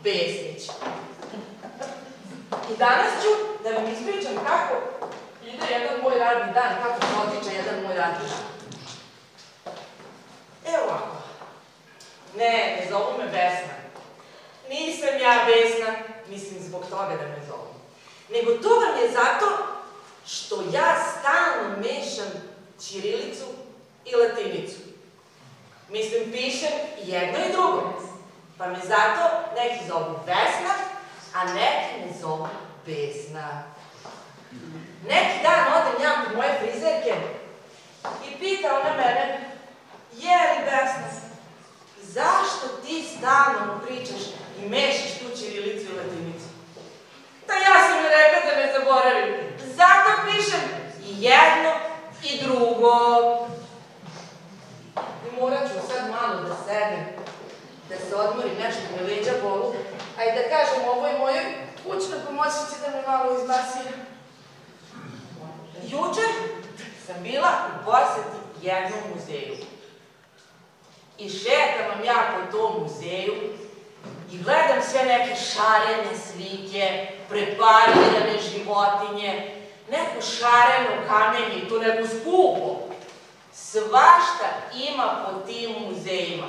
Pesnić. I danas ću da vam ispričam kako ide jedan moj radni dan, kako potiče jedan moj radni dan. Evo ovako. Ne zovu me Vesna. Nisam ja Vesna, mislim zbog toga da me zovu. Nego to vam je zato što ja stalno mešam ćirilicu i latinicu. Mislim, pišem jedno i drugo. Pa me zato neki zovu Vesna, a neki me zovu Besna. Neki dan odem ja kod moje frizerke i pita ona mene, je li Besna, zašto ti stalno pričaš i mešiš tu ćirilicu i latinicu? Da ja sam joj rekla da me zaboravim. Zato pišem i jedno i drugo. I morat ću sad malo da sedem, da se odmorim, nešto me leđa bolu, a i da kažem ovoj mojoj kućnoj pomoćnici da me malo izmasira. Jučer sam bila u poseti jednom muzeju. I šetam vam ja po tom muzeju i gledam sve neke šarene slike, preparirane životinje, neko šareno kamenje i to neko skupo. Svašta ima po tim muzejima.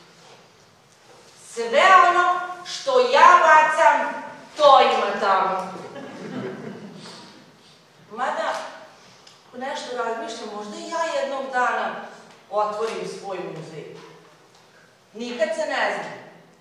Sve ono što ja bacam, to ima tamo. Mada, ako nešto razmišljam, možda i ja jednog dana otvorim svoj muzej. Nikad se ne zna.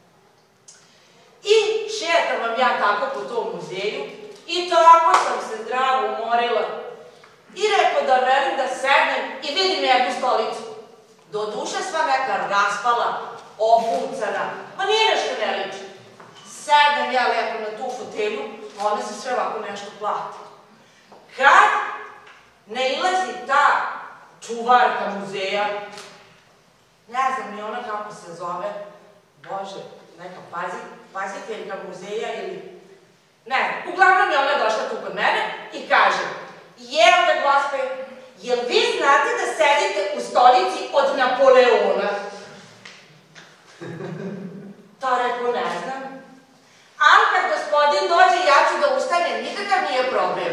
I šetam vam ja tako po tom muzeju i tako sam se zdravo umorila i rekao da velim da sednem i vidim jednu stolicu. Doduše sva neka raspala, ofucana, pa nije nešto ne liči. Sednem ja lepo na tu fotelju, a ona se sve ovako nešto plati. Kad ne ilazi ta čuvarka muzeja, ne znam ni ona kako se zove, Bože, neka paziteljka muzeja ili... Ne, uglavnom je ona došla tu kod mene i kaže, jel da gospe, jel vi znate da sedite u stolici od Napoleona? Ta rekao, ne znam. Ali kad gospodin dođe, ja ću da ustanem, nikakav nije problem.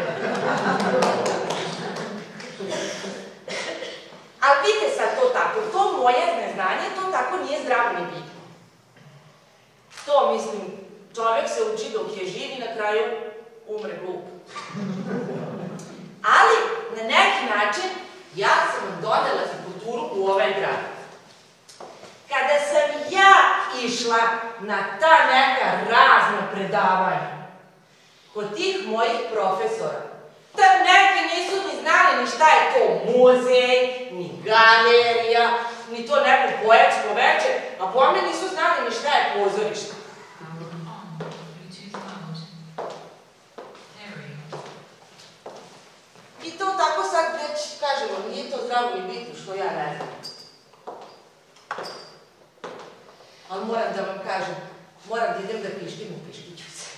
Ali vidite sad to tako, to moje neznanje, to tako nije zdravo ni bitno. To, mislim, čovek se uči dok je živ i na kraju umre glup. Ali, na neki način, ja sam vam dodala za kulturu u ovaj grad. Kada sam ja išla na ta neka razna predavanja kod tih mojih profesora, da neki nisu ni znali ni šta je to muzej, ni galerija, ni to neko poetsko veče, a po mene nisu znali ni šta je pozorište. I to tako sad već, kažemo, nije to zdravo i bitno što ja ne znam. Ali moram da vam kažem, moram da idem da piškim u piškiću se.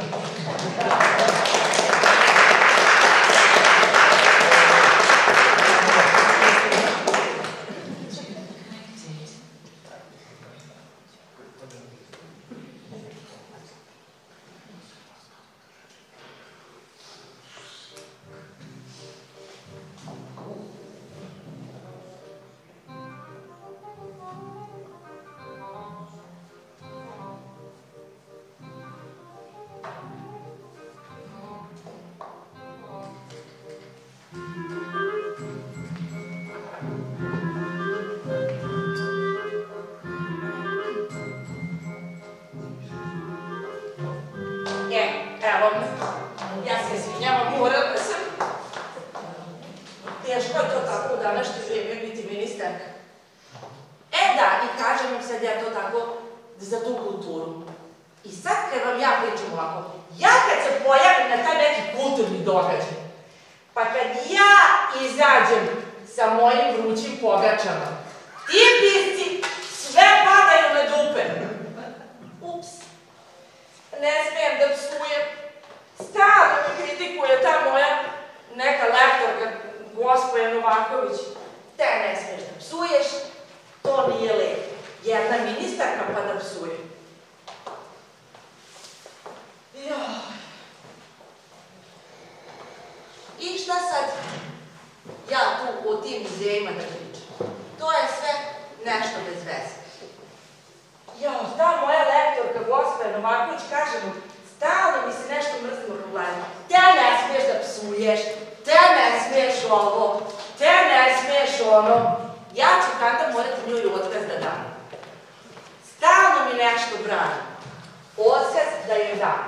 Ja se izvinjavam, morala sam. Teško je to tako u današnje vrijeme biti ministarka. Da, i kažem vam sad ja to tako za tu kulturu. I sad kad vam ja pričam ovako, ja kad se pojavim na taj neki kulturni događaj, pa kad ja izađem sa mojim vrućim pogačama, ti pisci sve padaju na dupe. Ups, ne smijem da psujem. Stalno me kritikuje ta moja neka lektorka, gospođa Novaković. Te ne smiješ da psuješ, to nije lepo. Jedna ministarka pa da psuje. muzejima da pričam. To je sve nešto bez veze. Jao, ta moja lektorka, gospođa Novaković, kaže mu, stalno mi se nešto mrzimo problema. Te ne smiješ da psuješ, te ne smiješ ovo, te ne smiješ ono. Ja ću kada morati njoj otkaz da dam. Stalno mi nešto brani. Otkaz da joj dam.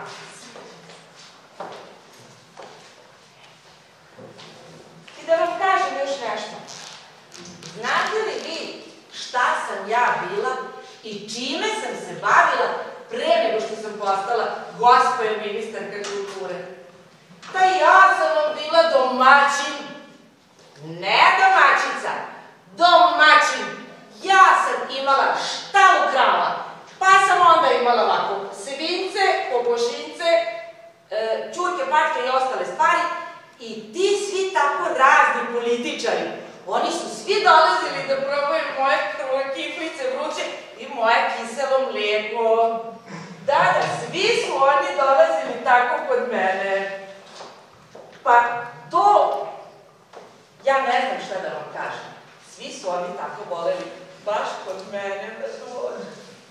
I da vam kažem još nešto. Znate li vi šta sam ja bila i čime sam se bavila pre nego što sam postala gospođa ministarka kulture? Pa ja sam vam bila domaćin. Ne domaćica, domaćin. Ja sam imala štalu krava, pa sam onda imala ovako svinjce, kokošinjce, ćurke, pačke i ostale stvari. I ti svi tako razni političari, oni su svi dolazili da probaju moje kiflice vruće i moje kiselo mlijeko. Da, svi su oni dolazili tako kod mene. Pa to, ja ne znam šta da vam kažem. Svi su oni tako voleli baš kod mene da dođu.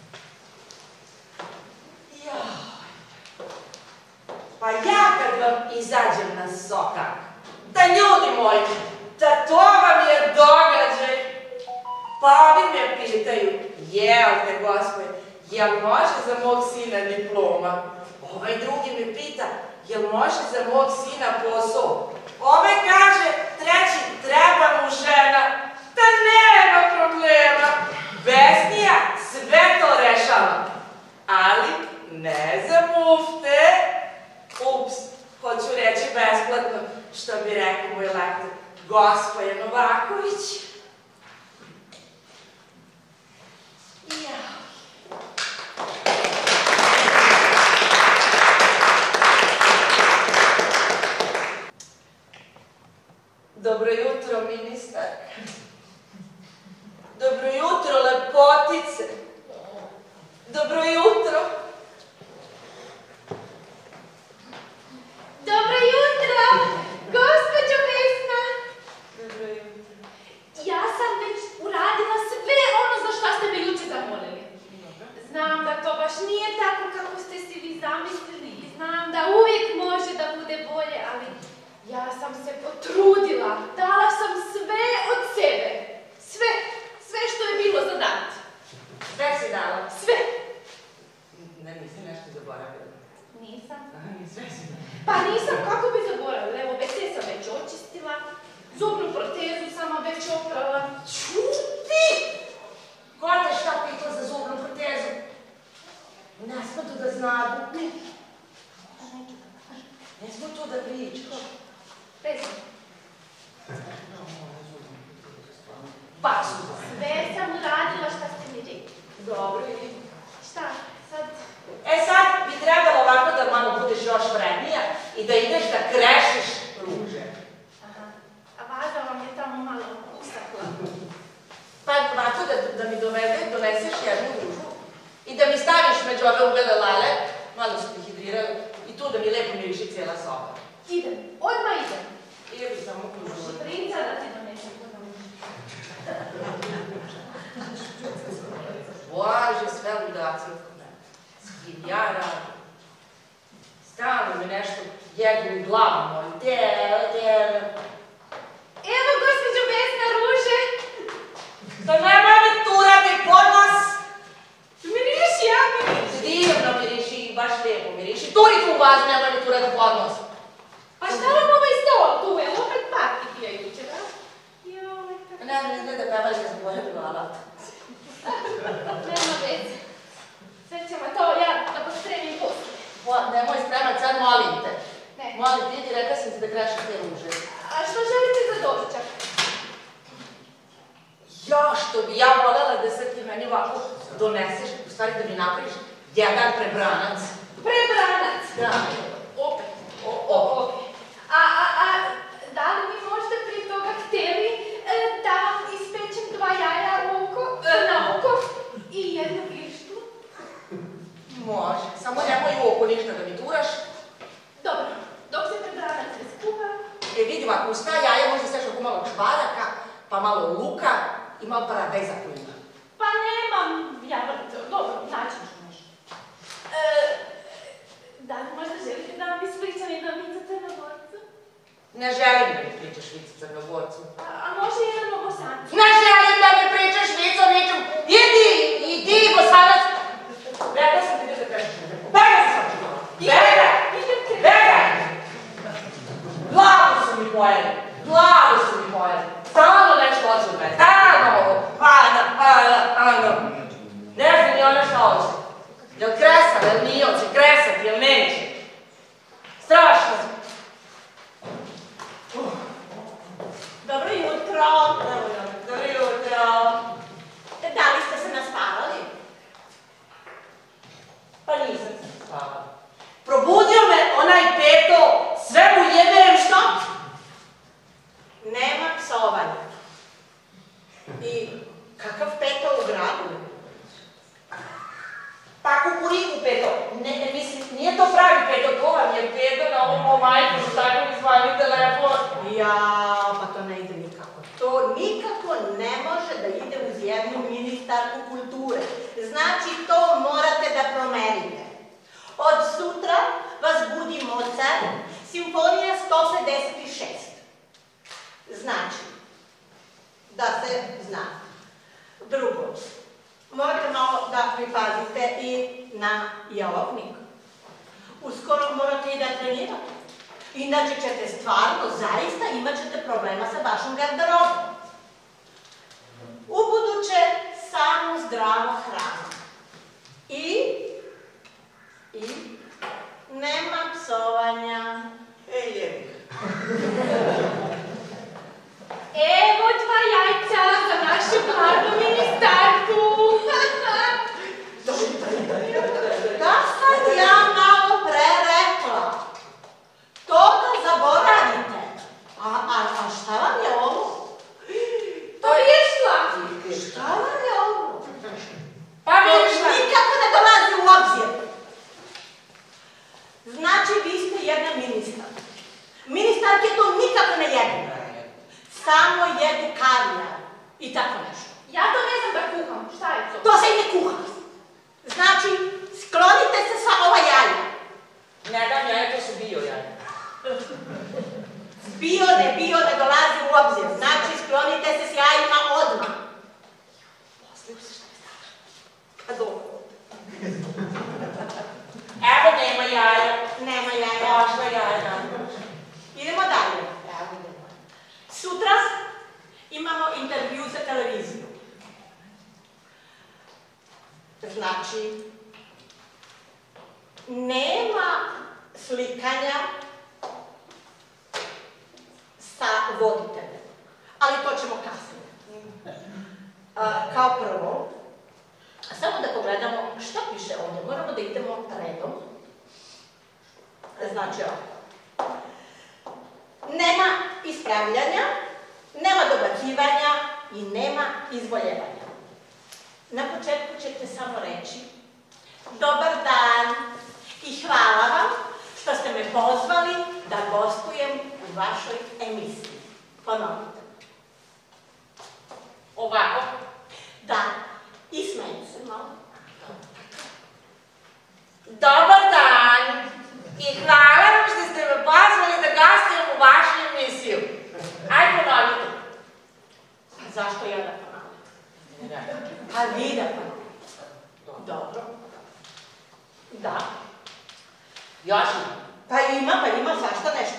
Pa ja kad vam izađem na sokak, da ljudi moji, da to vam je događaj. Pa ovi me pitaju, jel te gospode, jel može za mog sina diploma? Ovaj drugi me pita, jel može za mog sina posao? Ovaj kaže, treći, treba mu žena. Da nema problema. Vesnija sve to rešava. Ali ne za mufte. Ups, hoću reći besplatno, što bi rekao moj lektor, gospođa Novaković. Dobro jutro, ministarka. Dobro jutro, lepotice. Dobro jutro. Dobro jutro, gospođo Vesna. Dobro jutro. Ja sam već uradila sve ono za šta ste me juče zamolili. Znam da to baš nije tako kako ste si vi zamislili i znam da uvijek može da bude bolje, ali ja sam se potrudila. Dala sam sve od sebe. Sve što je bilo za dati. Sve si dala? Sve. Ne, nisi nešto zaboravila. Nisam. Sve si dala. Pa nisam, kako bi zaboravila? Evo, WC sam već očistila, zubnu protezu sam već oprala. Čuti! Ko te šta pitao za zubnu protezu? Ne smo tu da znadu. Ne smo tu da pričamo. Vesna. Baš. Sve sam uradila šta ste mi rekli. Dobro. Šta, sad? Sad bi trebalo ovako da malo budeš još vrednija i da ideš da krešiš ruže. Aha. A vaza vam je tamo malo ustakla. Pa ovako da mi doneseš jednu ružu i da mi staviš među ove uvele lale, malo su mi hidrirali, i tu da mi lepo miriši cijela soba. Idem, odmah idem. Ili samo kružu. Princa da ti donesem. Bože, sve ludacije od mene. S kim ja radim. Stalno mi nešto jedu u glavu moju. Evo, gospođo Vesna, ruže. Da nema mi turati pod nos. Miriši, ja miriši. Divno miriši, baš lijepo miriši. Turi tu u vazu, nema mi turati pod nos. Pa šta vam ovaj stol tu je? Opet parti pija jučer, a? Joj, kako... Ne da pevaš da zaboravila alat. Nema veze. Sve ćemo to ja da pospremim poslije. Nemoj spremat, sad molim te. Ne. Molim ti, idi, rekla sam ti da krešiš te ruže. A što želite za doručak? Ja, što bi ja voljela da se ti meni ovako doneseš, u stvari da mi napraviš jedan prebranac. Prebranac? Da. Opet. A da li bi možda prije toga htjeli da vam ispečem 2 jaja na oko i jednu vištu? Može, samo nemoj u oko ništa da mi turaš. Dobro, dok se prebranac ne skuha. Vidi ovako, uz ta jaja možda staviš oko malo čvaraka, pa malo luka i malo paradajza koji ima. Pa nemam, ja dobro, naći ću nešto. Da li možda želite da vam ispričam jedan vic o Crnogorcu? Ne želim da mi pričaš vic o Crnogorcu. A može jedan o Bosancu? Ne želim da mi pričaš vic o ničem. Idi, Bosanac! Rekla sam ti da se kažeš. Begaj sam ti! Begaj! Glavu su mi pojeli. Stalno nešto hoće od mene. Ano. Ne znam ni ona šta hoće. Jel kresa, jel nije hoće kresati, jel neće. Strašno. Dobro jutro. Dobro jutro. Da li ste se naspavali? Pa nisam se spavala. Probudio me onaj peto, sve mu jebem. Što? Nema psovanja. I kakav peto u gradu? Pa kukuriku peto. Ne, mislim, nije to pravi peto, to vam je peto na ovom mom majku, tako mi zvani telefon. Jao, pa to ne ide nikako. To nikako ne može da ide uz jednu ministarku kulture. Znači, to morate da promenite. Od sutra vas budi Mozart, simfonija 156. Znači, da se zna. Drugo, morate malo da pripazite i na jelovnik. Uskoro morate i da trenirate. Inače ćete stvarno, zaista imat ćete problema sa vašom garderobom. Ubuduće samo zdrava hrana. I nema psovanja. Evo 2 jajca za našu glavnu ministarku. Da sam ja malo pre rekla. To da zaboravite. A šta vam je ovo? Pa višla. Šta vam je ovo? Pa višla. Nikako ne dolazi u obzir. Znači, vi ste jedna ministarka. Ministarke to nikako ne jedu. Samo jedu kavijar i tako nešto. Ja to ne znam da kuham, šta je to? To se i ne kuha. Znači, sklonite se sa ova jaja. Ne dam jaja, to su bio jaja. Bio ne dolazi u obzir. Znači, sklonite se s jajima odmah. Posle se šta je stala. Pa dobro. Evo nema jaja. Nema jaja. Vašla jaja. Idemo dalje. Sutra imamo intervju za televiziju. Znači, nema slikanja sa voditeljem, ali to ćemo kasnije. Kao prvo, samo da pogledamo šta piše ovdje. Moramo da idemo redom. Znači ovdje. Nema ispravljanja, nema dobacivanja i nema izvoljevanja. Na početku ćete samo reći dobar dan i hvala vam što ste me pozvali da gostujem u vašoj emisiji. Ponovite. Ovako. Da, i smejte se malo. Dobar dan i hvala vam što ste me pozvali da gostujem u vašu emisiju. Aj ponovite. Zašto ja da ponavljam? A vi da ponavljate. Dobro. Da. Još ima. Pa ima svašta nešto.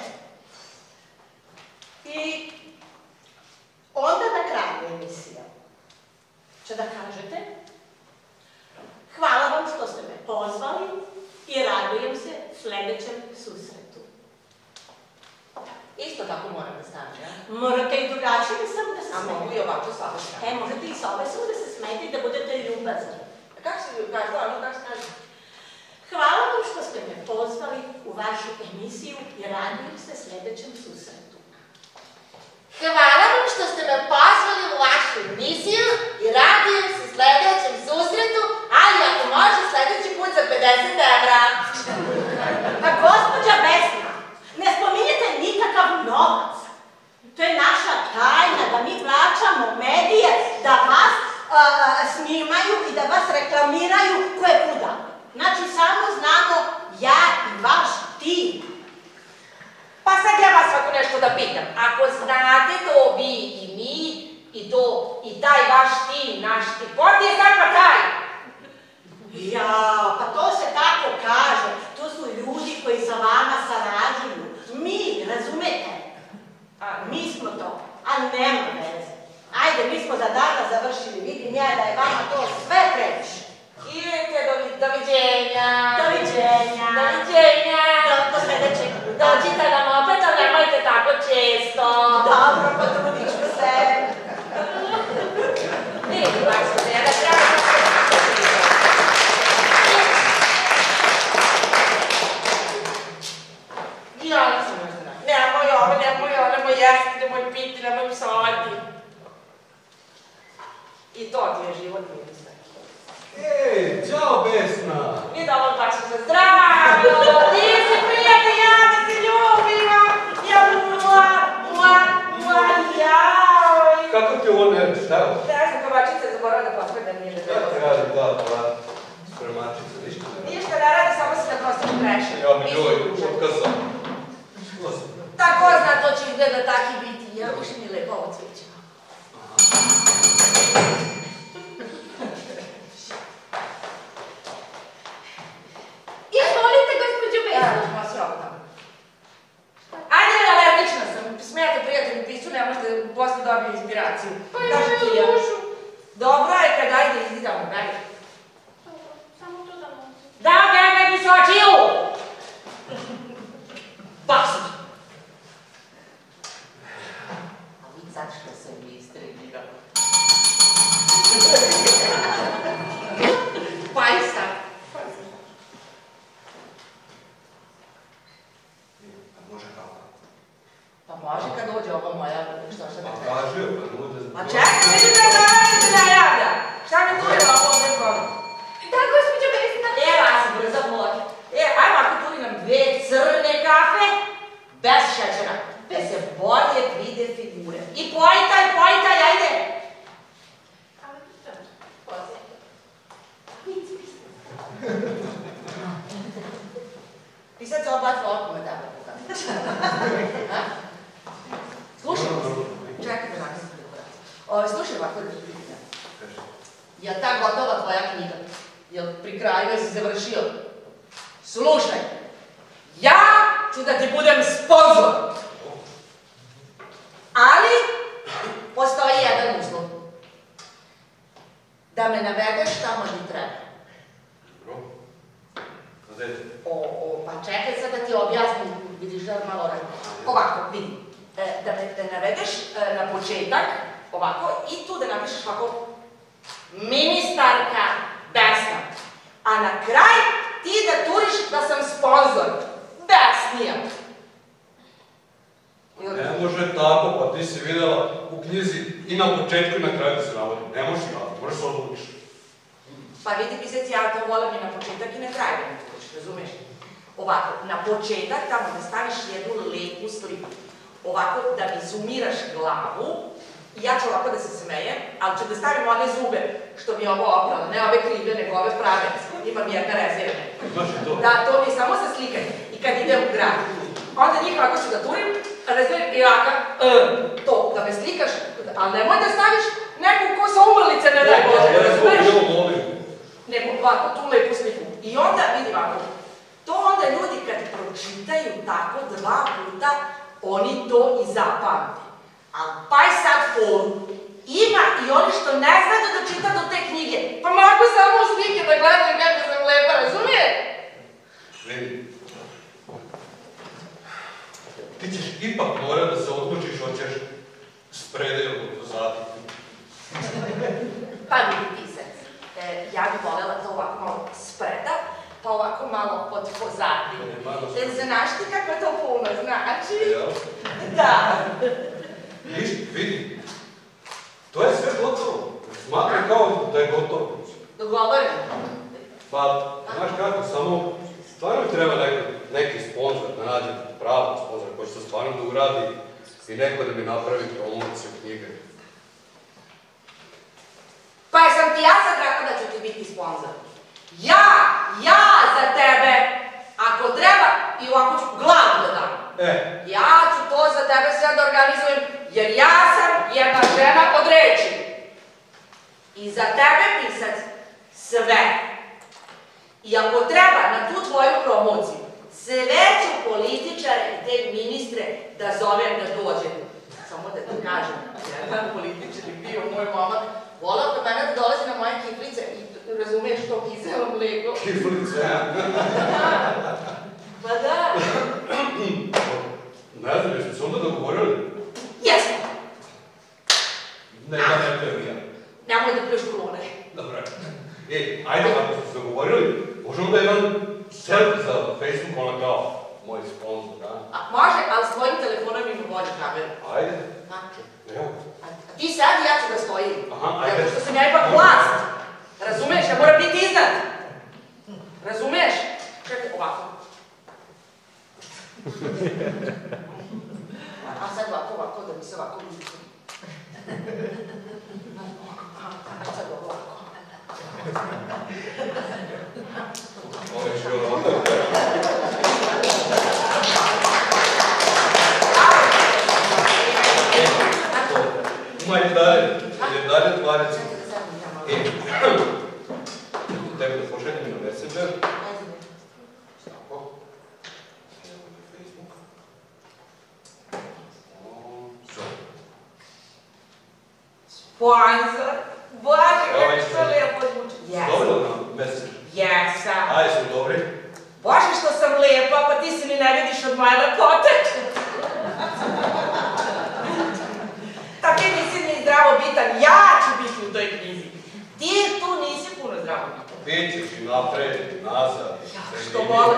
I onda na kraju emisija će da kažete hvala vam što ste me pozvali i radujem se sledećem susretu. Isto tako moram da stavim, ja? Morate i drugačije samo da se A mogu smete. i ovako s ove strane. Možete i s ove samo da se smete i da budete ljubazni. Kako se kaže? Hvala vam što ste me pozvali u vašu emisiju i radujem se sledećem susretu. Hvala vam što ste me pozvali u vašu emisiju i radujem se sledećem susretu, ali ako može sledeći put za 50 evra. Pa gospođa Vesna, ne spominjete nikakav novac. To je naša tajna da mi plaćamo Ja, pa to se tako kaže. To su ljudi koji sa vama sarađuju. Mi, razumete? Mi smo to, a nema veze. Ajde, mi smo za danas završili. Vidim ja da je vama to sve previše. Idete, doviđenja. Doviđenja. Doviđenja. Do sledećeg. Dođite nam opet, ali nemojte tako često. Dobro, potrudit ću se. Nije mi baš se da treba da se... Ja nisam još da nemoj ovo, nemoj jesti, nemoj piti, nemoj psovati. I to ti je život, ministar. Ej, ćao Besna! I da vam baš se zdravo! Ti si prijatelj, ja da se ljubim! Ja jaj! Kako ti ovo nerviš, evo? Da, ja sam kovačica zaboravila da pospred da nije da Ja ti radim, da, spremačica, ništa ne radi. Ništa ne radi, samo se da prosto greši. Ja bi joj otkazao. Tako zna, to će izgleda taki biti. Ja uši mi lepo ovo cviće. Izvolite, gospođo Vesna. Evo, ćemo se ovo tamo. Ajde, alergična sam. Smijate prijatelju pisu, ne možete posle dobiju inspiraciju. Pa ja imam dušu. Dobro je kad ajde izidamo, daj. Samo to da mogu. Da, gledaj mi se očiju! Pasu! A vi sad što sam mi istrenirao. Pa i sad. Može kako? Pa može kad dođe ova moja, što da Pa treba. kaže, pa nude... Ma čekaj, vidite da se ne javlja. Šta mi tu je ovako ovdje? Da, gospođo Vesna. Evo, ja sam brza vlog. Ajmo ako tu nam 2 crne kafe, bez šećera, da se bolje vide figure. I pojtaj, ajde! Ali to je pozitivno. Nic pisno. I sad se obat lokome da pokazam. Slušaj, čekaj da nakon se dobro. Slušaj ovako da ti pitam. Je ta gotova tvoja knjiga? Jel pri kraju je si završio? Slušaj, ja ću da ti budem sponzor. Ali, postoji jedan uslov. Da me navedeš tamo gdje treba. Dobro. Gde? Pa čekaj sad da ti objasnim, vidiš da malo radi. Ovako, vidi. Da me navedeš na početak, ovako, i tu da napišeš ovako ministarka Besna. A na kraj ti da turiš da sam sponzor. Besnija. Ne može tako, pa ti si videla u knjizi i na početku i na kraju da se navodi. Ne može tako, moraš se odlučiš. Pa vidi pisac, ja to volim i na početak i na kraju da me turiš, razumeš? Ovako, na početak tamo da staviš jednu lepu sliku. Ovako, da mi zoomiraš glavu, i ja ću ovako da se smejem, ali ću da stavim one zube, što mi je ovo opralo, ne ove krive, nego ove prave. Imam jedna rezervne. Znaš i to? Da, to mi je samo sa slikanje. I kad idem u grad, onda njih ovako ću da turim, rezervim i ovako, to, da me slikaš, ali nemoj da staviš neku ko sa umrlice, ne daj Bože, razumeš? Nego ovako, tu lepu sliku. I onda, vidi ovako, to onda ljudi kad pročitaju tako 2 puta, oni to i zapamte. Ali paj sad foru. Ima i oni što ne znaju da čita do te knjige. Pa mogu samo slike da gledam kako sam lepa, razumije? Vidi. Ti ćeš ipak morat da se odlučiš, hoćeš spredaju pozadi. Pa vidi pisac. Ja bih voljela to ovako malo spreda, pa ovako malo od pozadi. Znaš ti kako to puno znači? Jel? Da. Ništa, vidi. To je sve gotovo. Smatram kao da je gotovo. Dogovoreno. Pa, znaš kako, samo stvarno mi treba neki sponsor, da nađem pravi sponsor koji će se stvarno da uradi i neko da mi napravi promociju knjige. Pa jesam ti ja sad rekao da ću ti biti sponsor? Ja za tebe, ako treba, i ovako ću glavu da dam. Ja ću to za tebe sve da organizujem, jer ja sam jedna žena od reči. I za tebe pisac sve. I ako treba na tu tvoju promociju, sve ću političare i te ministre da zovem da dođe. Samo da ti kažem, jedan političar je bio moj momak, volao kod mene da dolazi na moje kiflice i razumiješ to kiselo mlijeko. Kiflice? Pa da. Ne znam, jesmo se onda dogovorili? Jesmo. Ne, da ne pijem ja. Nemoj da piješ kolone. Dobro. Ajde, ako smo se dogovorili, možemo da jedan selfie za Facebook, ona kao moj sponsor, da? Može, ali s tvojim telefonom ima bolju kameru. Ajde. Evo. A ti sad i ja ću da stojim. Aha, ajde. Zato što sam ja ipak vlast. Razumeš? Ja moram biti iznad. Razumeš? Čekaj, ovako. A sad ovako, da mi se ovako vidi. A sad ovako. Ovo je što ovako. Imajte dalje tvaricu. Tebi da pošaljem na Messenger. Tako. Facebook. Sponsor? Bože, kako što lijepo zvuči. Dobro na Messenger? Jesam. Ajde, su dobri. Bože što sam lijepa, pa ti se mi ne vidiš od moje lepote. Tako nisi ni zdravo bitan, ja ću biti u toj knjizi. Ti tu nisi puno zdravo bitan. Bićeš i napred, i nazad. Što voliš?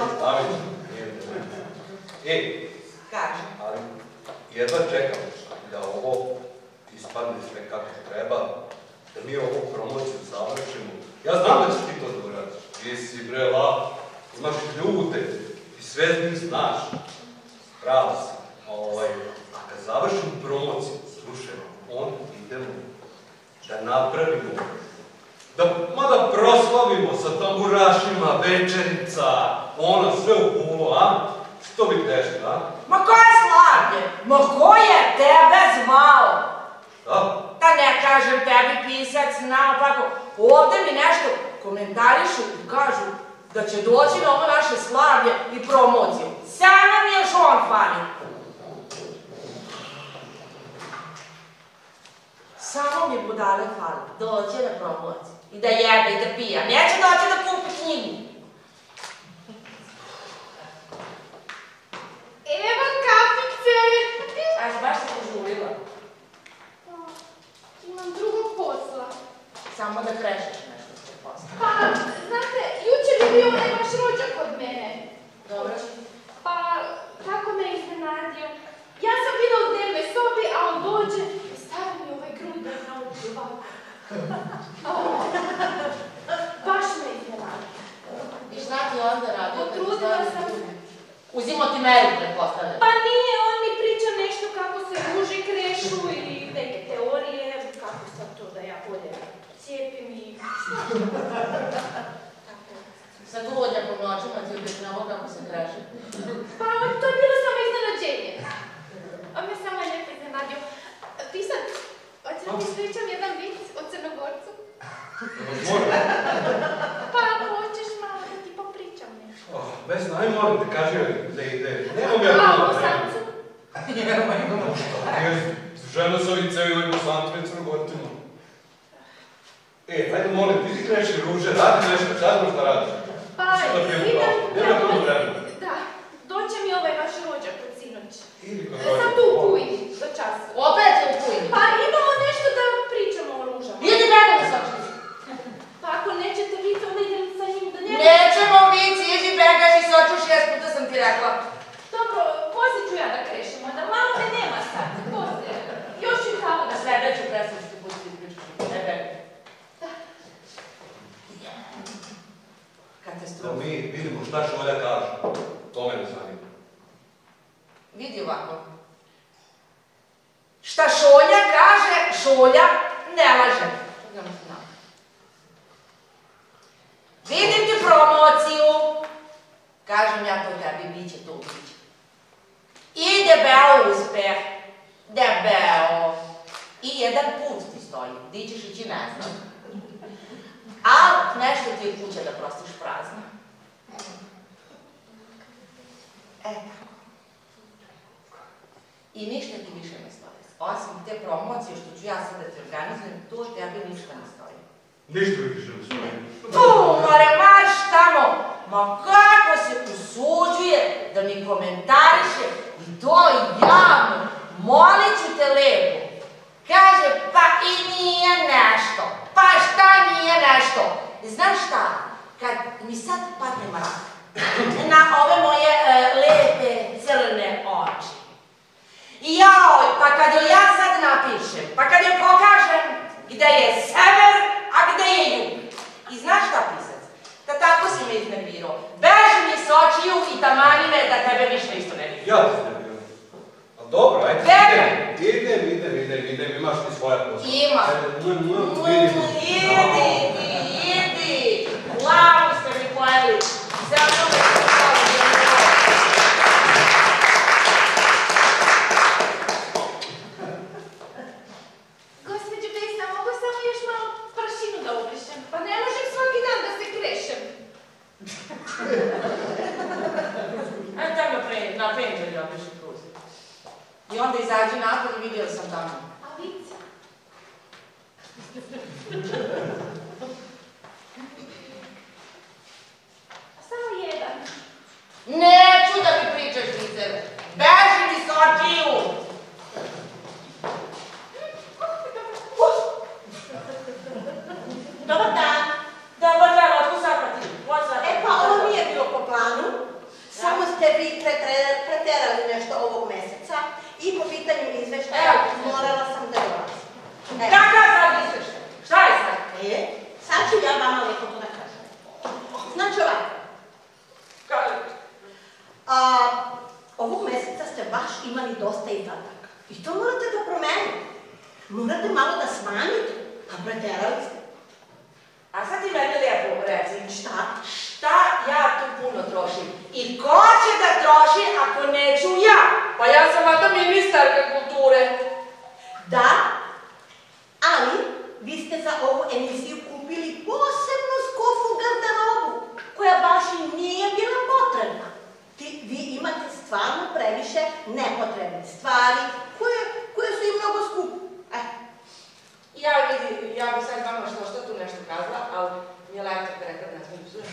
Kaži. Ali jedva čekam da ovo ispadne sve kako treba, da mi ovu promociju završimo. Ja znam da ćeš ti to da uradiš. Ti si bre lav, imaš ljude, ti sve njih znaš. Pravo si. A kad završim promociju, slušaj, onda idemo da napravimo, da proslavimo sa tamburašima, večerica, sve u kulu, a? Što bi teško, a? Ma koje slavlje? Ma ko je tebe zvao? Šta? Da ne kažem tebi pisac, naopako. Ovde mi nešto komentarišu i kažu da će doći na ovo naše slavlje i promociju. Samo mi još on fali. Samo mi budale fali. Doće na promociju. I da jebe i da pija. Neće doći da kupi knjigu. Evo kafice! Až baš se požurila. Imam drugog posla. Samo da krešeš nešto što je posla. Pa, znate, jučer je bio onaj vaš rođak kod mene. Dobro. Pa, tako me iznenadio. Ja sam bila u dnevnoj sobi, a on dođe i stavi mi ovaj grudan na oči ovako. Baš me iznenadio. I šta ti onda radio? Potrudila sam. Uzimo ti meru, pretpostavljam. Pa nije, on mi priča nešto kako se ruži krešu ili neke teorije, kako sad to da ja bolje cijepim i Sad uvodnja po noćima ti objašnjavao kako se kreše. Pa to je bilo samo iznenađenje. On me samo lijepo iznenadio. Ti sad, hoće da ti ispričam jedan vic o Crnogorcu? Pa ako hoćeš malo da ti popričam nešto. Vesna, aj moram ti kažem da ide. Nemam ja A, puno o vremena. samcu? Žena sa ovim celima Bosancima i Crnogorcima. Ajde molim, ti si kreši ruže, radi nešto, sad možda radiš. Pa, Nema puno vremena. Da, doće mi ovaj vaš rođak od sinoć. Ili kad Sad tu u Kujni, do časa. Opet je u Kujni. Pa imamo nešto da pričamo o ružama. Idi mene na sočicu. Pa ako nećete vi to onda idem sa njim do njega. Nećemo vici, idi begaš i sočuš, 6 puta sam ti rekla. Dobro, poslije ću ja da krešem, onda malo me nema sad, poslije. Još ću tamo da Na sledeću predstavničku putu ti pričaš. Ne begaj. Da Katastrofa. mi vidimo šta Šolja kaže. To me ne zanima. Vidi ovako. Šta Šolja kaže, Šolja ne laže. Vidim ti promociju. Kažem ja to tebi, bit će to biće. I debeo uspeh. Debeo. I jedan put ti stoji. Di ćeš ići ne znam. Ali nešto ti je kuća da prostiš prazno. te promocije što ću ja sad da ti organizujem, to tebi ništa ne stoji. Ništa više ne stoji. Mare, marš tamo! Ma kako se usuđuje da mi komentariše i to javno, molit ću te lepo. Kaže, pa i nije nešto. Pa šta nije nešto? Znaš šta? Kad mi sad padne mrak na ove moje lepe crne oči. Jaoj, pa kad joj ja sad napišem, pa kad joj pokažem gde je sever, a gde je jug. I znaš šta, pisac? Da tako si me iznervirao. Beži mi s očiju i tamani me da tebe više isto ne vidim. Ja ti iznervirao. Ali dobro, ajde. Idem, imaš ti svoja posla. Ima. Idi. Glavu ste mi pojeli. Zato me se stalo iznervirao. Gospođo Vesna, mogu samo još malo prašinu da ubrišem? Pa ne možem svaki dan da se krešem. Ajde tamo na penđeri opiši kruzi. I onda izađi napad i vidio sam tamo. A vica? Samo jedan. Neću da mi pričaš viceve. Beži mi s očiju. Dobar dan. Dobar dan, otkud sad pa ti? Pa ovo nije bilo po planu. Samo ste vi preterali nešto ovog meseca i po pitanju izveštaja morala sam da dolazim. Kakav sad izveštaj? Šta je sad? Sad ću ja vama lepo to da kažem. Znači ovako. Ovog meseca ste baš imali dosta izdataka. I to morate da promenite. Morate malo da smanjite, a preterali ste. A sad ti meni lijepo reci. Šta? Šta ja tu puno trošim? I ko će da troši ako neću ja? Pa ja sam vada ministarka kulture. Da, ali vi ste za ovu emisiju kupili posebnu skupu garderobu, koja baš i nije bila potrebna. Vi imate stvarno previše nepotrebne stvari, koje su i mnogo skupe. Ja bi sad vama što tu nešto kazala, ali mi je lektorka rekla da nas mi psuje.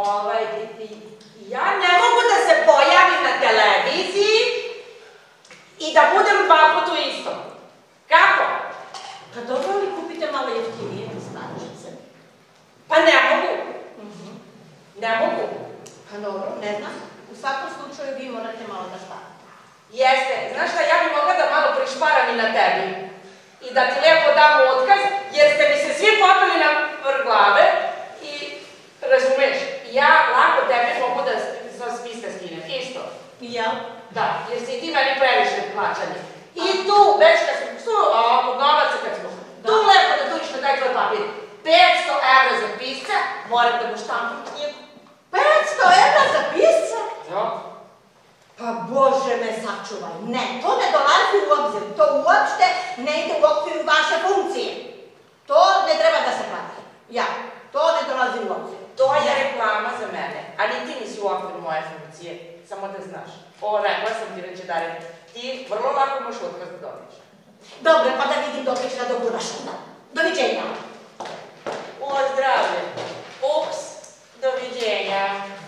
Ja ne mogu da se pojavim na televiziji i da budem dva puta isto. Kako? Pa dobro li kupite malo jeftinije stvarčice? Pa ne mogu. Ne mogu. Pa dobro, ne znam. U svakom slučaju vi morate malo da šparate. Jeste. Znaš šta, ja bi mogla da malo prišparam i na tebi. I da ti lijepo dam otkaz, jer ste mi se svi popili na vrh glave i, razumeš, ja lako tebi mogu da sa spista skinem. Isto. Jel? Da, jer si ti meni previše plaćanje. I tu, već kad smo, kod novaca kad smo, tu lepo da turiš na taj tvoj papir. 500 evra za pisca, moram da mu štampim knjigu. 500 evra za pisca? Ja. Pa Bože me sačuvaj. Ne, to ne dolazi u obzir. To uopšte ne ide u okviru vaše funkcije. To ne treba da se plati. To ne dolazi u obzir. To je reklama za mene, a ni ti nisi u okviru moje funkcije, samo da znaš. Rekla sam ti već da reći, ti vrlo lako možeš otkaz da dobiješ. Dobro, pa da vidim dok ćeš da doguraš onda. Doviđenja. O, zdravlje. Ups, doviđenja.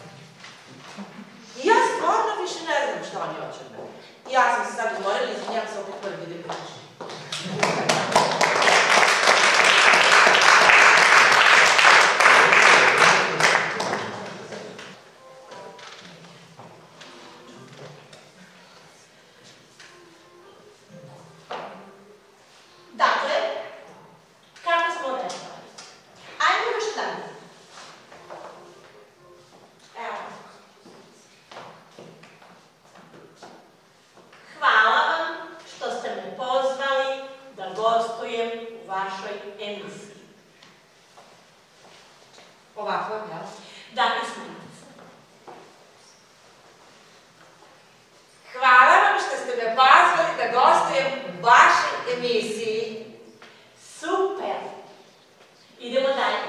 Ja stvarno više ne znam šta oni hoće od mene. Ja sam se sad umorila i izvinjam se opet prvi vidim priča. Dakle, kako smo rekli? Ajmo još dan. Evo. Hvala vam što ste me pozvali da gostujem u vašoj emisiji. Ovako, jel? Da, ismijete se. Hvala vam što ste me pozvali da gostujem u vašoj emisiji. Super! Idemo dalje.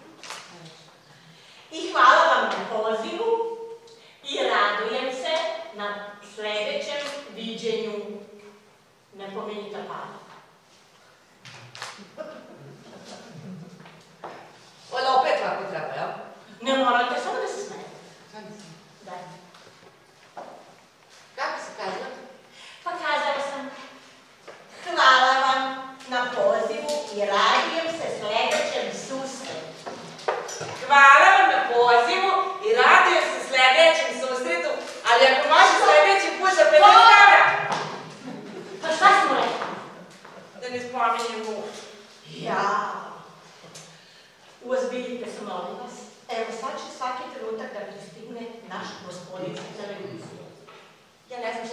I hvala vam na pozivu i radujem se na sljedećem viđenju. Ne pominjite pa.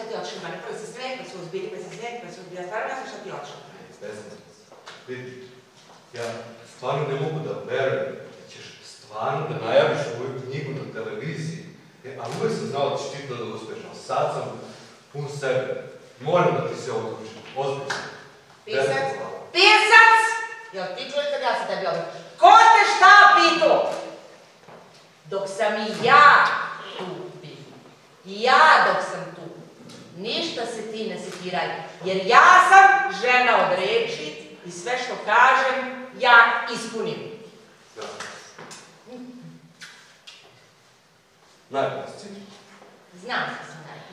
ti otišao mene, pa se smijeh, pa se uzbili, pa se smijeh, pa se uzbili, ja stvarno ne znam šta ti otišao. Vidi, ja stvarno ne mogu da verujem da ćeš stvarno da najaviš moju knjigu na televiziji. A uvijek sam znao da ćeš ti to da uspeš, ali sad sam pun sebe. Moram da ti se odlučim, ozbiljno. Pisac! Pisac! Jel ti čuješ kad ja sam tebi odlučim? Ko te šta pitao? Dok sam i ja tu bio. I ja dok sam tu. Ništa se ti ne sekiraj, jer ja sam žena od reči i sve što kažem, ja ispunim. Da. Najbolji si. Znam da sam najbolji.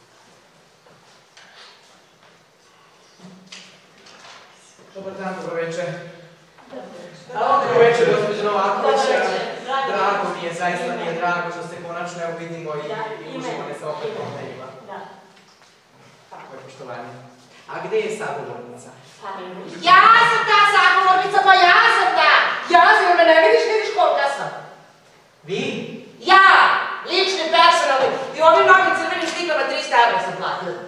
Dobar dan, dobro večer. Dobro večer, gospođo Novaković. Drago mi je, zaista mi je drago što se konačno evo vidimo i uživamo se opet u omejima. Tako je, poštovanje. A gdje je sagovornica? Ja sam ta sagovornica, pa ja sam ta! Ja sam, me ne vidiš, vidiš kolika sam. Vi? Ja! Lični, personalni i ovim novim crvenim slikama 300 € sam platila.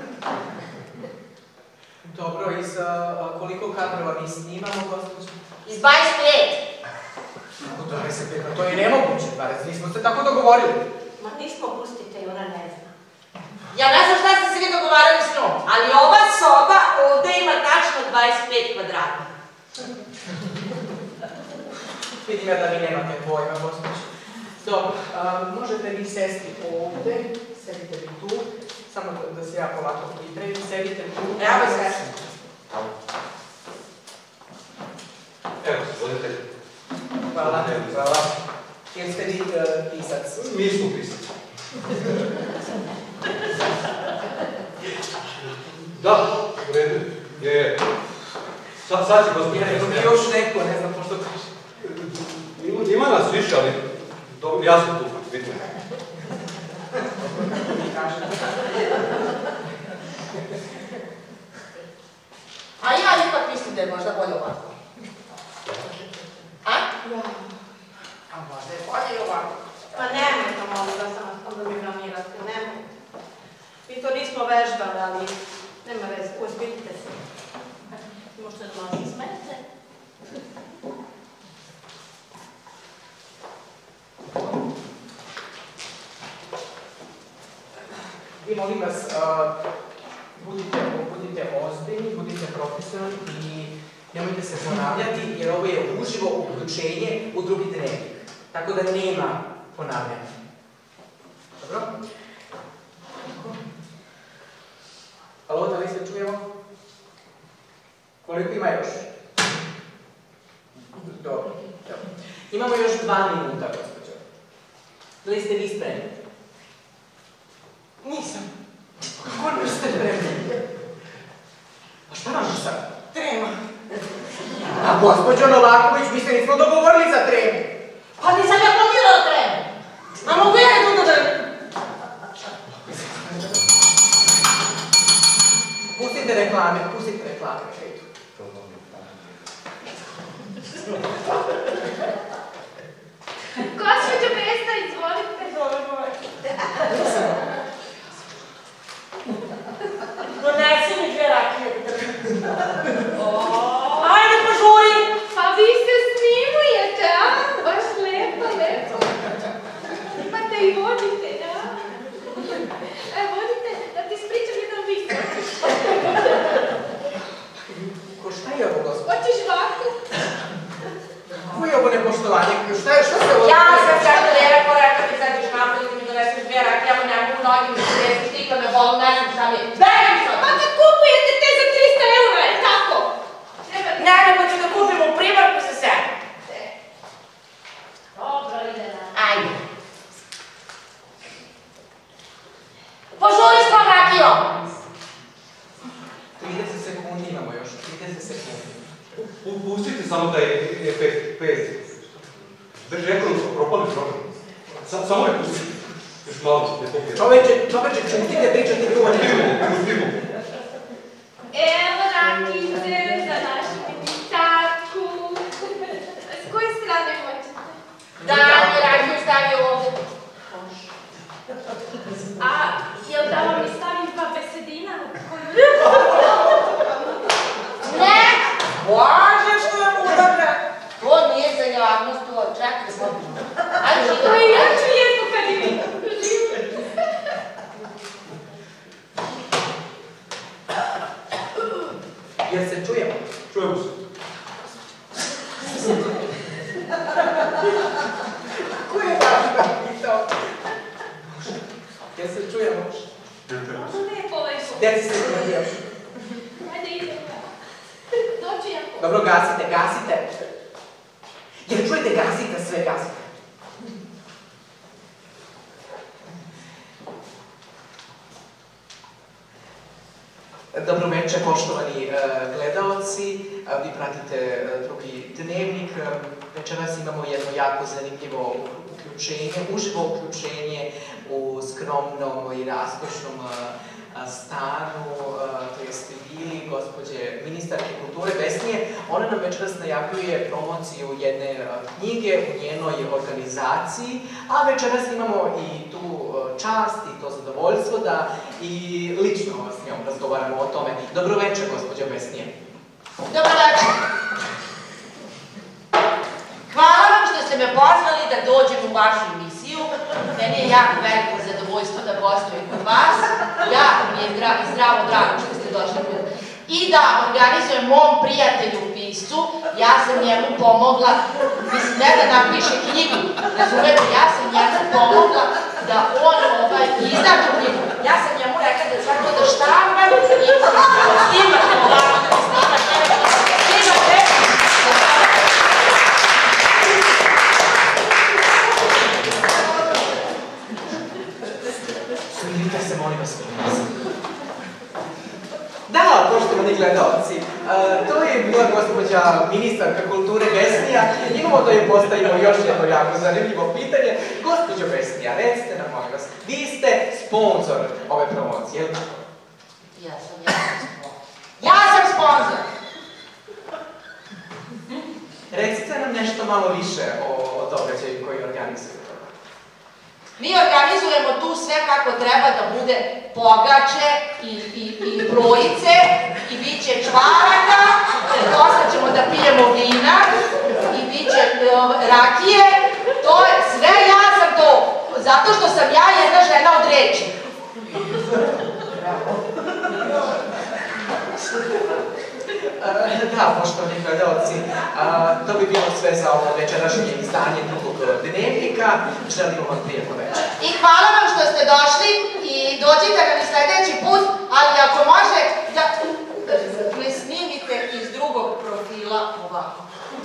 Dobro, i sa koliko kadrova mi snimamo, gospođo? Iz 25. Kako 25? Pa to je nemoguće, nismo se tako dogovorili. Ma nismo, pustite i ona ne zna. Ja ne znam šta ste se vi dogovarali s njom, ali ova soba ovdje ima tačno 25 kvadrata. Vidim ja da vi nemate pojma, gospođo. Dobro, možete vi sesti ovdje, sedite vi tu, samo da se ja polako pripremim, sedite tu. Evo se. Evo, voditelj. Hvala, hvala. Jer ste vi pisac? Mi smo pisac. Da, u redu, je. Sad će gospodin. Još neko, ne znam pošto kaže. Ima nas više, ali ja sam tu, vidite. A ja ipak mislim da je možda bolje ovako. A? Ja. A možda je bolje i ovako. Pa nemojte, molim da sam da mi blamirate, nemojte. Mi to nismo vežbali, ali nema veze, uzbiljite se. Možete da malo smete. Vi molim vas, budite ozbiljni, budite profesionalni i nemojte se ponavljati jer ovo je uživo uključenje u drugi dnevnik. Tako da nema ponavljanja. Dobro? Alo, da li se čujemo? Koliko ima još? Dobro. Imamo još 2 minuta, gospođo. Da li ste vi spremni? Nisam. Kako ne ste spremni? A šta vam je sad? Trema. A gospođo Novaković, mi se nismo dogovorili za tremu. Pa nisam ja planirala tremu. A mogu ja je tu da... Pustite reklame, eto. Gospođo Vesna, izvolite. Donesi mi 2 rakije. Ajde, požuri! Pa vi se snimujete, a? Baš lepo, lepo. Imate i voditelja, a? Vodite, da ti spričam jedan visak. Ko šta je ovo, gospođo? Hoćeš vaku? Ko je ovo nepoštovanje? Šta se ovo... Ja sam sad rekao ti sad ćeš napraviti mi doneseš 2 rakije, ja mu ne mogu nogi mi se desiti, stika me bolu, ne znam šta mi je. Begam sad! Pa kad kupujete te za 300 €, je tako? Ne, nego ću da kupim u primarku za sebe. Dobro, ide na. Ajde. Požuri s tom rakijom! 30 sekundi imamo još, 30 sekundi. Pustite samo taj efekt 5. Drži ekonomsko propali program. Samo je pustite. Još malo ne popije. Čoveče, čutite pričati ljubanje. Pustimo. Evo rakice za našu ministarku. S koje strane hoćete? Da mi rakiju stavio ovdje. A, jel da vam ne stavim 2 veselja? Bože, što je udobra! To nije za javnost, to čekaj da pođemo. Ajde, To je ja ću jednu kad je vidim. Jel se čujemo? Čujemo se. Ko je vaš pitao? Jel se čujemo? Ono ne povejšo. Gdje si se čujemo? Ajde idem ja. Dođi ja. Dobro, gasite. Jel čujete, gasite, sve gasite. Dobro večer, poštovani gledaoci. Vi pratite drugi dnevnik. Večeras imamo jedno jako zanimljivo uključenje, uživo uključenje u skromnom i raskošnom stanu, to jest vili gospođe ministarke kulture Vesnije. Ona nam večeras najavljuje promociju jedne knjige u njenoj organizaciji, a večeras imamo i tu čast i to zadovoljstvo da i lično s njom razgovaramo o tome. Dobro večer, gospođo Vesnije. Dobar večer. Hvala vam što ste me pozvali da dođem u vašu emisiju. Meni je jako veliko zadovoljstvo da gostujem kod vas. Jako mi je zdravo drago što ste došli kod i da organizujem mom prijatelju piscu. Ja sam njemu pomogla, mislim ne da napiše knjigu, razumete, ja sam njemu pomogla da on izda tu knjigu. Ja sam njemu rekla da sve to da štampam i snimate ovako, Smirite se, molim vas. Da, poštovani gledalci, to je bila gospođa ministarka kulture Vesnija. Imamo da je postavimo još jedno jako zanimljivo pitanje. Gospođo Vesnija, recite nam, molim vas, vi ste sponsor ove promocije, je li tako? Ja sam sponsor. Recite nam nešto malo više o događaju koji organizujete. Mi organizujemo tu sve kako treba da bude pogače i brojice i bit će čvaraka, dosta ćemo da pijemo vina i bit će rakije. To je sve, ja sam to, zato što sam ja jedna žena od reči. Da, poštovani gledalci, to bi bilo sve za ovo večerašnje izdanje drugog dnevnika. Želimo vam prijatno večer. I hvala vam što ste došli i dođite nam i sledeći put, ali ako može da me snimite iz drugog profila ovako.